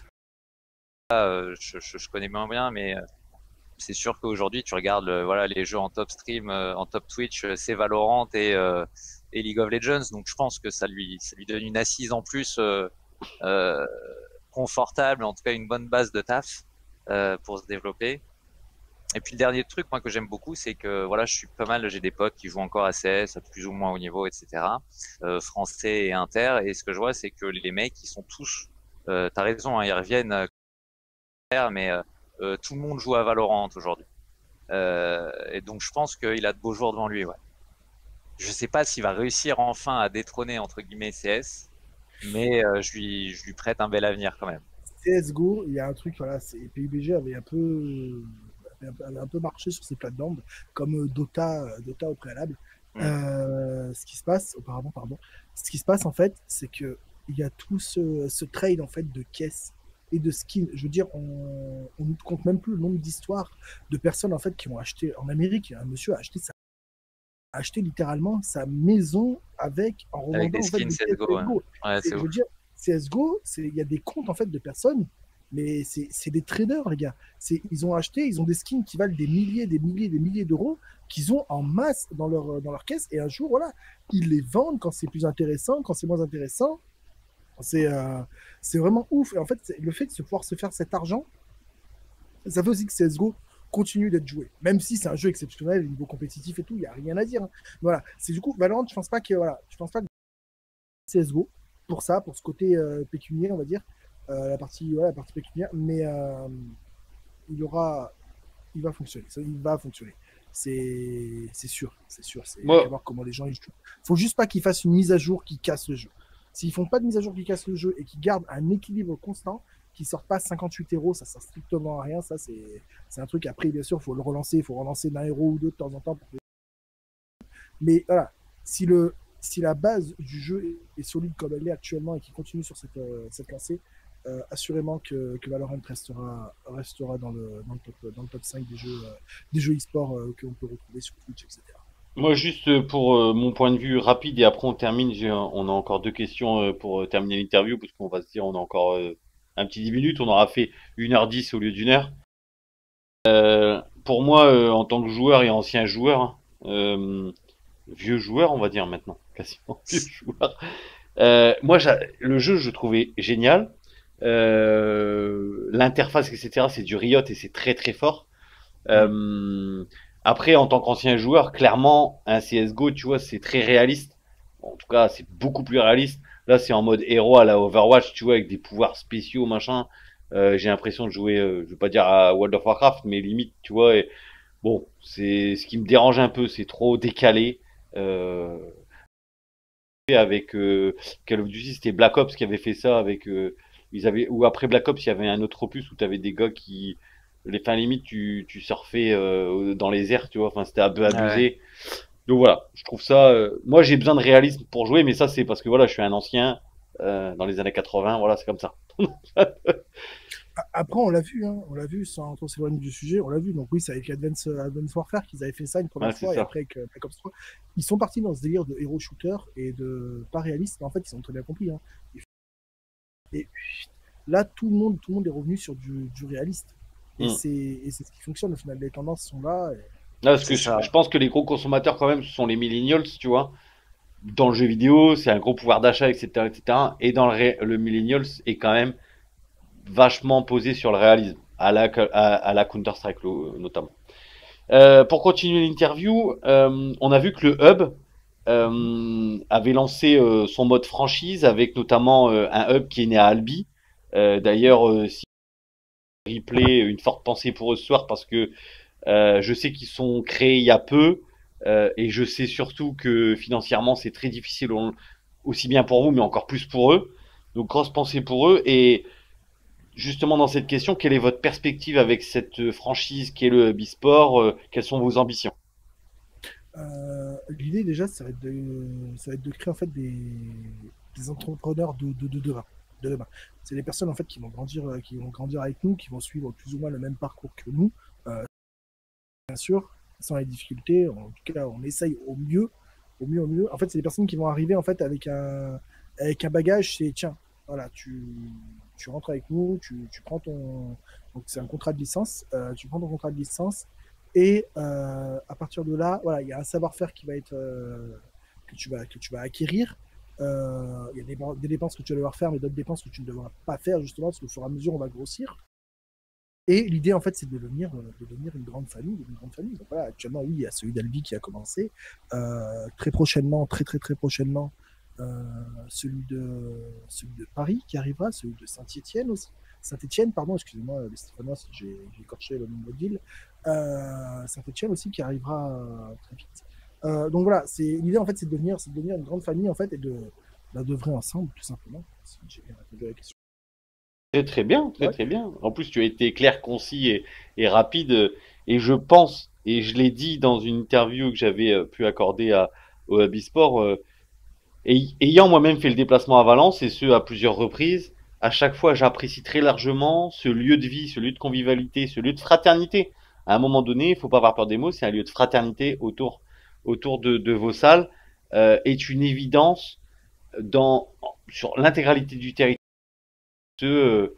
[SPEAKER 3] Euh, je, je, je connais moins bien, mais euh, c'est sûr qu'aujourd'hui, tu regardes le, voilà, les jeux en top stream, euh, en top Twitch, euh, c'est Valorant et, euh, et League of Legends. Donc, je pense que ça lui, ça lui donne une assise en plus euh, euh, confortable, en tout cas une bonne base de taf euh, pour se développer. Et puis le dernier truc, moi, que j'aime beaucoup, c'est que voilà, je suis pas mal, j'ai des potes qui jouent encore à C S, à plus ou moins haut niveau, et cetera. Euh, français et inter. Et ce que je vois, c'est que les mecs, ils sont tous, euh, t'as raison, hein, ils reviennent, euh, mais euh, euh, tout le monde joue à Valorant aujourd'hui. Euh, et donc je pense qu'il a de beaux jours devant lui, ouais. Je sais pas s'il va réussir enfin à détrôner entre guillemets C S, mais euh, je lui, je lui prête un bel avenir quand même.
[SPEAKER 2] C S G O, il y a un truc, voilà, c'est, P U B G avait un peu, avait un peu marché sur ces plates-bandes, comme Dota, Dota au préalable. Mmh. Euh, ce qui se passe, auparavant, pardon, ce qui se passe en fait, c'est que il y a tout ce, ce trade en fait de caisses et de skins. Je veux dire, on ne compte même plus le nombre d'histoires de personnes en fait qui ont acheté en Amérique. Un monsieur a acheté sa a acheté littéralement sa maison avec en revendant
[SPEAKER 3] avec des skins
[SPEAKER 2] en fait,
[SPEAKER 3] C S G O. Ouais. Ouais, c'est
[SPEAKER 2] je veux dire, C S G O, il y a des comptes en fait de personnes Mais c'est c'est des traders, les gars. C'est, ils ont acheté, ils ont des skins qui valent des milliers, des milliers, des milliers d'euros, qu'ils ont en masse dans leur, dans leur caisse. Et un jour, voilà, ils les vendent quand c'est plus intéressant, quand c'est moins intéressant. C'est euh, c'est vraiment ouf. Et en fait, c'est- le fait de se pouvoir se faire cet argent, ça fait aussi que C S G O continue d'être joué. Même si c'est un jeu exceptionnel, niveau compétitif et tout, il n'y a rien à dire, hein. Voilà. C'est du coup, Valorant, je pense pas que, voilà, je pense pas que C S G O pour ça, pour ce côté euh, pécuniaire, on va dire, euh, la partie, voilà, la partie pécuniaire, mais euh, il y aura, il va fonctionner, ça, il va fonctionner. C'est c'est sûr, c'est sûr. C'est
[SPEAKER 1] Moi,
[SPEAKER 2] voir comment les gens y jouent. Faut juste pas qu'ils fassent une mise à jour qui casse le jeu. S'ils font pas de mise à jour qui casse le jeu et qu'ils gardent un équilibre constant, qu'ils sortent pas cinquante-huit héros, ça sert strictement à rien. Ça, c'est c'est un truc. Après, bien sûr, il faut le relancer, il faut relancer d'un héros ou deux de temps en temps. Pour que... Mais voilà, si, le, si la base du jeu est solide comme elle est actuellement et qu'il continue sur cette, euh, cette lancée, euh, assurément que, que Valorant restera, restera dans, le, dans, le top, dans le top cinq des jeux, euh, des jeux e-sport euh, que l'on peut retrouver sur Twitch, et cetera.
[SPEAKER 1] moi juste euh, pour euh, mon point de vue rapide et après on termine. J'ai un- on a encore deux questions euh, pour euh, terminer l'interview parce qu'on va se dire on a encore euh, un petit dix minutes. On aura fait une heure dix au lieu d'une heure. Euh, pour moi, euh, en tant que joueur et ancien joueur, euh, vieux joueur, on va dire maintenant, quasiment vieux joueur. Euh, moi, j'a- le jeu, je trouvais génial. Euh, l'interface, et cetera, c'est du Riot et c'est très très fort. Euh, après, en tant qu'ancien joueur, clairement, un C S G O, tu vois, c'est très réaliste. En tout cas, c'est beaucoup plus réaliste. Là, c'est en mode héros à la Overwatch, tu vois, avec des pouvoirs spéciaux, machin. Euh, j'ai l'impression de jouer, euh, je veux pas dire à World of Warcraft, mais limite, tu vois. Et, bon, c'est ce qui me dérange un peu, c'est trop décalé. Euh, avec euh, Call of Duty, c'était Black Ops qui avait fait ça avec euh, ils avaient ou après Black Ops, il y avait un autre opus où tu avais des gars qui les fins limite tu tu surfais euh, dans les airs, tu vois, enfin c'était un peu
[SPEAKER 3] Ouais, ouais.
[SPEAKER 1] abusé. Donc voilà, je trouve ça euh, moi j'ai besoin de réalisme pour jouer mais ça c'est parce que voilà, je suis un ancien euh, dans les années quatre-vingts, voilà, c'est comme ça.
[SPEAKER 2] Après, on l'a vu, hein, on l'a vu, sans trop s'éloigner du sujet, on l'a vu. Donc oui, c'est avec Advance, Advance Warfare qu'ils avaient fait ça une
[SPEAKER 1] Ouais,
[SPEAKER 2] première
[SPEAKER 1] c'est
[SPEAKER 2] fois, et
[SPEAKER 1] ça.
[SPEAKER 2] après avec euh, Black Ops trois, ils sont partis dans ce délire de héros shooter et de pas réaliste. Mais en fait, ils ont très bien compris, hein. Et là, tout le monde, tout le monde est revenu sur du, du réaliste. Et
[SPEAKER 1] Hmm.
[SPEAKER 2] c'est et c'est ce qui fonctionne au final. Les tendances sont là. Et...
[SPEAKER 1] Là, parce
[SPEAKER 3] C'est
[SPEAKER 1] que je,
[SPEAKER 3] ça.
[SPEAKER 1] je pense que les gros consommateurs quand même ce sont les millennials, tu vois. Dans le jeu vidéo, c'est un gros pouvoir d'achat, et cetera, et cetera. Et dans le, ré- le millennials est quand même vachement posé sur le réalisme, à la, à, à la Counter-Strike notamment. Euh, pour continuer l'interview, euh, on a vu que le Hub
[SPEAKER 2] Mhm.
[SPEAKER 1] euh, avait lancé euh, son mode franchise avec notamment euh, un Hub qui est né à Albi. Euh, D'ailleurs, euh, si replay, une forte pensée pour eux ce soir parce que euh, je sais qu'ils sont créés il y a peu euh, et je sais surtout que financièrement c'est très difficile aussi bien pour vous mais encore plus pour eux. Donc grosse pensée pour eux et justement dans cette question, quelle est votre perspective avec cette franchise qui est le Bisport? euh, Quelles sont vos ambitions?
[SPEAKER 2] Euh, L'idée déjà, ça va être de, ça va être de créer en fait des, des entrepreneurs de, de, de demain. De demain. C'est des personnes en fait qui vont grandir, euh, qui vont grandir avec nous, qui vont suivre plus ou moins le même parcours que nous. Euh, bien sûr, sans les difficultés. En tout cas, on essaye au mieux, au mieux, au mieux. En fait, c'est des personnes qui vont arriver en fait avec un, avec un bagage. C'est tiens, voilà, tu, tu rentres avec nous, tu, tu prends ton, donc c'est un contrat de licence. Euh, tu prends ton contrat de licence et euh, à partir de là, voilà, il y a un savoir-faire qui va être euh, que tu vas que tu vas acquérir. Euh, Il y a des, des dépenses que tu vas devoir faire, mais d'autres dépenses que tu ne devras pas faire justement parce qu'au fur et à mesure on va grossir. Et l'idée, en fait, c'est de devenir, euh, de devenir une grande famille. Une grande famille. Donc, voilà, actuellement, oui, il y a celui d'Albi qui a commencé. Euh, très prochainement, très, très, très prochainement, euh, celui, de, celui de Paris qui arrivera, celui de Saint-Etienne aussi. Saint-Etienne, pardon, excusez-moi, les Stéphanois, si j'ai écorché le nom de ville. Euh, Saint-Etienne aussi qui arrivera euh, très vite. Euh, donc voilà, l'idée, en fait, c'est de, devenir, de devenir une grande famille, en fait, et de bah, d'œuvrer ensemble, tout simplement. Si j'ai bien répondu à la question.
[SPEAKER 1] Très très bien, très
[SPEAKER 2] Ouais.
[SPEAKER 1] très bien. En plus, tu as été clair, concis et, et rapide. euh, Et je pense, et je l'ai dit dans une interview que j'avais euh, pu accorder à, au Bisport, euh, et, ayant moi-même fait le déplacement à Valence, et ce à plusieurs reprises, à chaque fois, j'apprécie très largement ce lieu de vie, ce lieu de convivialité, ce lieu de fraternité. À un moment donné, il faut pas avoir peur des mots, c'est un lieu de fraternité autour, autour de, de vos salles, euh, est une évidence dans, sur l'intégralité du territoire. Euh,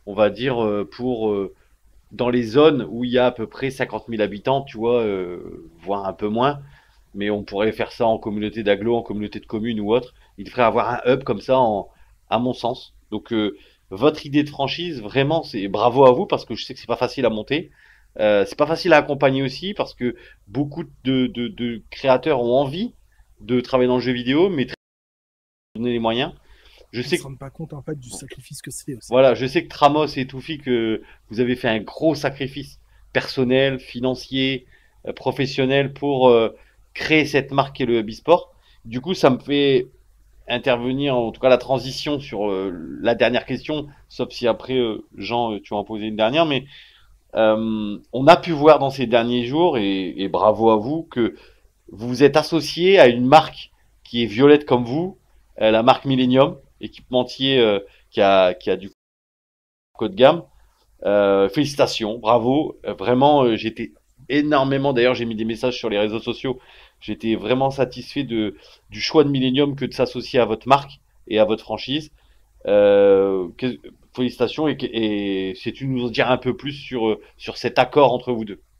[SPEAKER 1] on va dire, euh, pour euh, dans les zones où il y a à peu près cinquante mille habitants, tu vois, euh, voire un peu moins. Mais on pourrait faire ça en communauté d'agglo, en communauté de communes ou autre. Il devrait avoir un hub comme ça, en, à mon sens. Donc, euh, votre idée de franchise, vraiment, c'est bravo à vous parce que je sais que c'est pas facile à monter. Euh, c'est pas facile à accompagner aussi parce que beaucoup de, de, de créateurs ont envie de travailler dans le jeu vidéo, mais très donner les moyens. Je
[SPEAKER 2] Ils ne
[SPEAKER 1] sais
[SPEAKER 2] se
[SPEAKER 1] que
[SPEAKER 2] rendent pas compte en fait du sacrifice que c'est aussi.
[SPEAKER 1] voilà, je sais que Tramos et Toufik, que vous avez fait un gros sacrifice personnel, financier, euh, professionnel pour euh, créer cette marque qui est le Hub e-sport. Du coup, ça me fait intervenir, en tout cas la transition sur euh, la dernière question, sauf si après, euh, Jean, euh, tu vas en poser une dernière, mais euh, on a pu voir dans ces derniers jours, et, et bravo à vous, que vous vous êtes associé à une marque qui est violette comme vous, euh, la marque Millennium, équipementier euh, qui a, qui a du haut de gamme. Euh, félicitations, bravo. Euh, vraiment, euh, j'étais énormément. D'ailleurs, j'ai mis des messages sur les réseaux sociaux. J'étais vraiment satisfait de du choix de Millennium que de s'associer à votre marque et à votre franchise. Euh, que- félicitations et, et sais-tu nous en dire un peu plus sur euh, sur cet accord entre vous deux?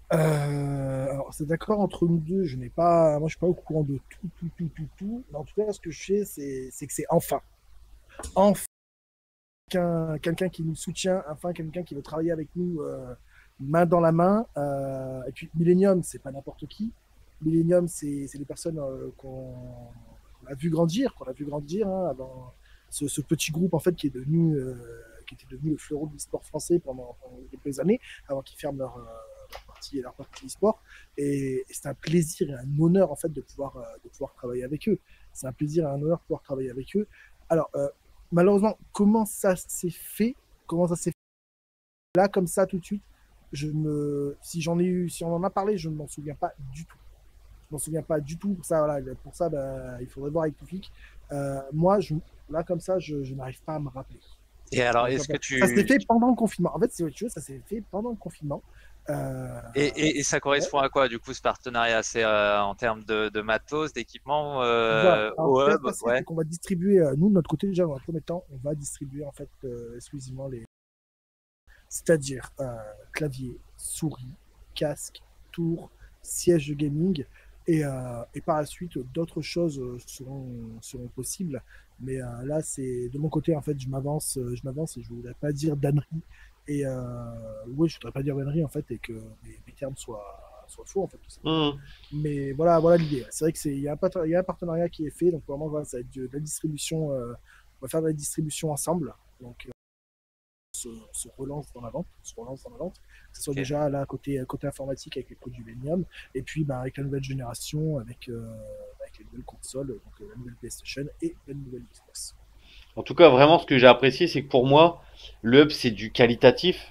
[SPEAKER 2] Euh, alors, c'est d'accord entre nous deux, je n'ai pas, moi je suis pas au courant de tout, tout, tout, tout, tout. Mais en tout cas, ce que je sais, c'est, c'est que c'est enfin, enfin quelqu'un, quelqu'un qui nous soutient, enfin quelqu'un qui veut travailler avec nous euh, main dans la main. Euh, et puis Millennium, c'est pas n'importe qui. Millennium, c'est, c'est des personnes euh, qu'on, qu'on a vu grandir, qu'on a vu grandir hein, avant ce, ce petit groupe en fait qui est devenu, euh, qui était devenu le fleuron de l'e-sport français pendant, pendant quelques années, avant qu'ils ferment leur, euh, leur partie, leur partie e-sport. Et, et c'est un plaisir et un honneur en fait de pouvoir, euh, de pouvoir travailler avec eux. C'est un plaisir et un honneur de pouvoir travailler avec eux. Alors, euh, malheureusement, comment ça s'est fait, comment ça s'est fait là, comme ça, tout de suite, je me, si j'en ai eu, si on en a parlé, je ne m'en souviens pas du tout. Je m'en souviens pas du tout. Pour ça, voilà, pour ça, bah, il faudrait voir avec Toufik. Euh, moi, je, là, comme ça, je, je n'arrive pas à me rappeler.
[SPEAKER 3] Et alors, est-ce que
[SPEAKER 2] Ça s'est
[SPEAKER 3] tu...
[SPEAKER 2] fait pendant le confinement. En fait, si tu veux, ça s'est fait pendant le confinement. Euh,
[SPEAKER 3] Et, et, et ça correspond
[SPEAKER 2] ouais.
[SPEAKER 3] à quoi, du coup, ce partenariat? C'est euh, en termes de, de matos, d'équipement,
[SPEAKER 2] Voilà.
[SPEAKER 3] euh,
[SPEAKER 2] Alors,
[SPEAKER 3] au
[SPEAKER 2] ce qui va se
[SPEAKER 3] hub?
[SPEAKER 2] passer,
[SPEAKER 3] Ouais.
[SPEAKER 2] c'est qu'on va distribuer, euh, nous, de notre côté, déjà, dans un premier temps, on va distribuer, en fait, euh, exclusivement les, c'est-à-dire euh, clavier, souris, casque, tour, siège de gaming, et, euh, et par la suite d'autres choses euh, seront, seront possibles. Mais euh, là, c'est de mon côté, en fait, je m'avance, euh, je m'avance et je voudrais pas dire d'ânerie. Et euh, oui, je voudrais pas dire d'ânerie en fait, et que mes, mes termes soient, soient faux en fait, tout simplement.
[SPEAKER 1] Mmh.
[SPEAKER 2] Mais voilà, voilà l'idée. C'est vrai que c'est, il y a un pat- il y a un partenariat qui est fait, donc vraiment, voilà, ça va être de, de la distribution. Euh, on va faire de la distribution ensemble. Donc euh, se, se relance dans la vente, se relance dans la vente, que ce soit
[SPEAKER 3] Ok.
[SPEAKER 2] déjà là côté, côté informatique avec les produits Venium, et puis bah, avec la nouvelle génération, avec, euh, avec les nouvelles consoles, donc euh, la nouvelle PlayStation et la nouvelle Xbox.
[SPEAKER 1] En tout cas, vraiment, ce que j'ai apprécié, c'est que pour moi, le hub, c'est du qualitatif.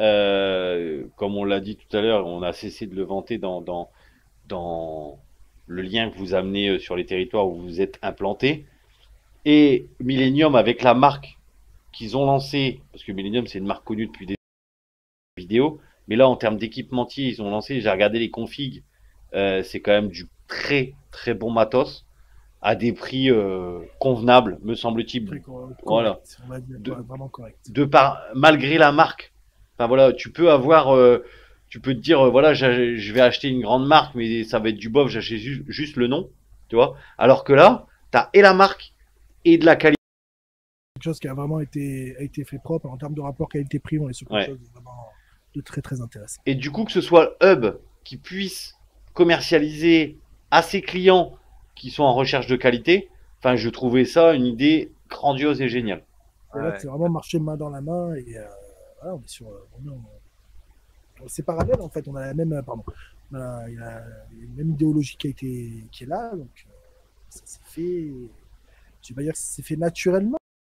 [SPEAKER 1] Euh, comme on l'a dit tout à l'heure, on a cessé de le vanter dans, dans, dans le lien que vous amenez euh, sur les territoires où vous êtes implanté. Et Millennium, avec la marque qu'ils ont lancée, parce que Millennium, c'est une marque connue depuis des vidéos, mais là, en termes d'équipementier, ils ont lancé, j'ai regardé les configs, euh, c'est quand même du très, très bon matos, à des prix euh, convenables, me semble-t-il.
[SPEAKER 2] Très cor-
[SPEAKER 1] Voilà.
[SPEAKER 2] correct, on va dire,
[SPEAKER 1] De,
[SPEAKER 2] ouais, vraiment correct.
[SPEAKER 1] de par malgré la marque. Enfin voilà, tu peux avoir, euh, tu peux te dire euh, voilà, j'ai- je vais acheter une grande marque, mais ça va être du bof, j'achète ju- juste le nom, tu vois. Alors que là, t'as et la marque et de la qualité.
[SPEAKER 2] Quelque chose qui a vraiment été, a été fait propre en termes de rapport qualité-prix, on est sur quelque
[SPEAKER 1] Ouais.
[SPEAKER 2] chose de vraiment de très très intéressant.
[SPEAKER 1] Et du coup, que ce soit le hub qui puisse commercialiser à ses clients qui sont en recherche de qualité, enfin, je trouvais ça une idée grandiose et géniale.
[SPEAKER 2] Et là,
[SPEAKER 3] Ouais.
[SPEAKER 2] c'est vraiment marcher main dans la main et euh, voilà, on est sur, euh, on est en- c'est parallèle en fait, on a la même, euh, pardon, on a, il y a une même idéologie qui a été, qui est là, donc euh, ça s'est fait, je vais pas dire que ça s'est fait naturellement.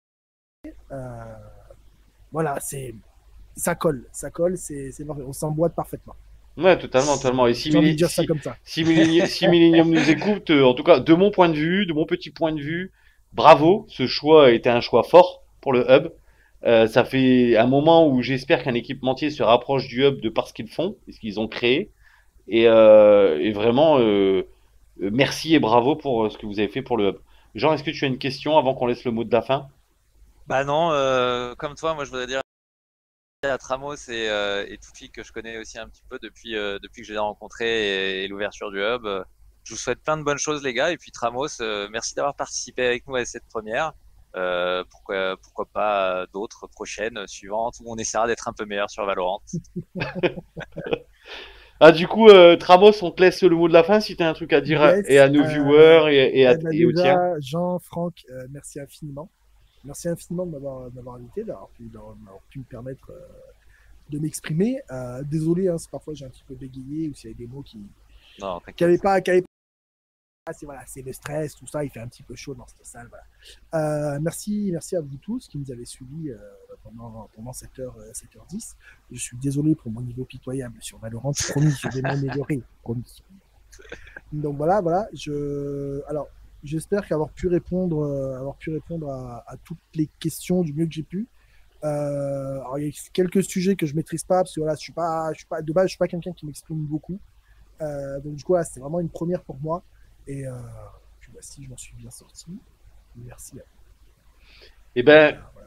[SPEAKER 2] Euh, voilà, c'est, ça colle, ça colle, c'est, c'est parfait, on s'emboîte parfaitement.
[SPEAKER 1] Ouais, totalement, totalement. Et si,
[SPEAKER 2] J'ai envie de
[SPEAKER 1] Millen-
[SPEAKER 2] dire ça
[SPEAKER 1] si,
[SPEAKER 2] comme ça.
[SPEAKER 1] si, Millennium, si Millennium nous écoute, euh, en tout cas, de mon point de vue, de mon petit point de vue, bravo, ce choix a été un choix fort pour le hub. Euh, ça fait un moment où j'espère qu'un équipementier se rapproche du hub de par ce qu'ils font et ce qu'ils ont créé. Et, euh, et vraiment, euh, euh, merci et bravo pour euh, ce que vous avez fait pour le hub. Jean, est-ce que tu as une question avant qu'on laisse le mot de la fin?
[SPEAKER 3] Bah non, euh, comme toi, moi je voudrais dire à Tramos et, euh, et Toufi que je connais aussi un petit peu depuis, euh, depuis que je les ai rencontrés et, et l'ouverture du hub. Je vous souhaite plein de bonnes choses, les gars. Et puis Tramos, euh, merci d'avoir participé avec nous à cette première. Euh, pourquoi, pourquoi pas d'autres prochaines, suivantes, où on essaiera d'être un peu meilleur sur Valorant.
[SPEAKER 1] Ah, du coup, euh, Tramos, on te laisse le mot de la fin si tu as un truc à dire à-
[SPEAKER 2] Yes,
[SPEAKER 1] et à nos
[SPEAKER 2] euh,
[SPEAKER 1] viewers et, et, à,
[SPEAKER 2] eh ben
[SPEAKER 1] et aux tiens.
[SPEAKER 2] déjà, Jean, Franck, euh, merci infiniment. Merci infiniment de m'avoir de m'avoir invité, d'avoir pu, d'avoir pu me permettre euh, de m'exprimer. Euh, désolé, hein, si parfois j'ai un petit peu bégayé ou s'il y avait des mots qui
[SPEAKER 3] Non,
[SPEAKER 2] qui
[SPEAKER 3] t'inquiète.
[SPEAKER 2] n'avaient pas, qui avaient pas- Ah, c'est voilà, c'est le stress, tout ça. Il fait un petit peu chaud dans cette salle. Voilà. Euh, merci, merci à vous tous qui nous avez suivis euh, pendant pendant sept heures, euh, sept heures dix. Je suis désolé pour mon niveau pitoyable sur Valorant. Promis, je vais m'améliorer. Promis. Donc voilà, voilà. Je, alors, j'espère qu'avoir pu répondre, euh, avoir pu répondre à, à toutes les questions du mieux que j'ai pu. Euh, alors, il y a quelques sujets que je maîtrise pas parce que voilà, je suis pas, je suis pas de base, je suis pas quelqu'un qui m'exprime beaucoup. Euh, donc du coup, voilà, c'était vraiment une première pour moi. Et euh, puis voici, je m'en suis bien sorti. Merci à vous.
[SPEAKER 1] Eh ben,
[SPEAKER 2] Euh, voilà.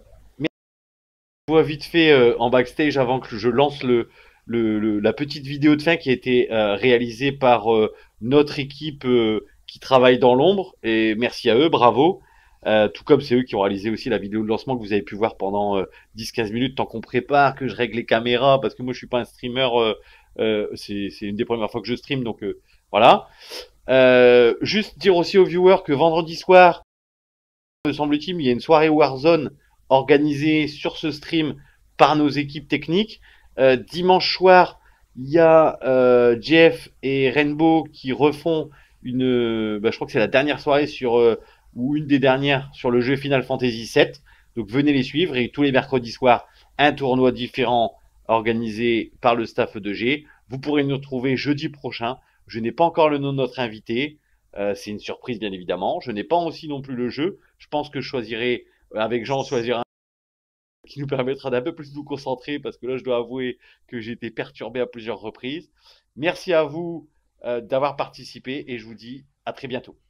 [SPEAKER 1] je vois vite fait euh, en backstage avant que je lance le, le, le- la petite vidéo de fin qui a été euh, réalisée par euh, notre équipe euh, qui travaille dans l'ombre. Et merci à eux, bravo. Euh, tout comme c'est eux qui ont réalisé aussi la vidéo de lancement que vous avez pu voir pendant euh, dix quinze minutes, tant qu'on prépare, que je règle les caméras, parce que moi je suis pas un streamer, euh, euh, c'est c'est une des premières fois que je stream, donc euh, voilà. Euh, juste dire aussi aux viewers que vendredi soir, me semble-t-il, il y a une soirée Warzone organisée sur ce stream par nos équipes techniques. Euh, dimanche soir, il y a euh, Jeff et Rainbow qui refont une, bah, je crois que c'est la dernière soirée sur euh, ou une des dernières sur le jeu Final Fantasy sept. Donc venez les suivre et tous les mercredis soirs, un tournoi différent organisé par le staff de G. Vous pourrez nous retrouver jeudi prochain. Je n'ai pas encore le nom de notre invité. Euh, c'est une surprise bien évidemment. Je n'ai pas aussi non plus le jeu. Je pense que je choisirai euh, avec Jean, on choisira un qui nous permettra d'un peu plus nous concentrer parce que là, je dois avouer que j'ai été perturbé à plusieurs reprises. Merci à vous euh, d'avoir participé et je vous dis à très bientôt.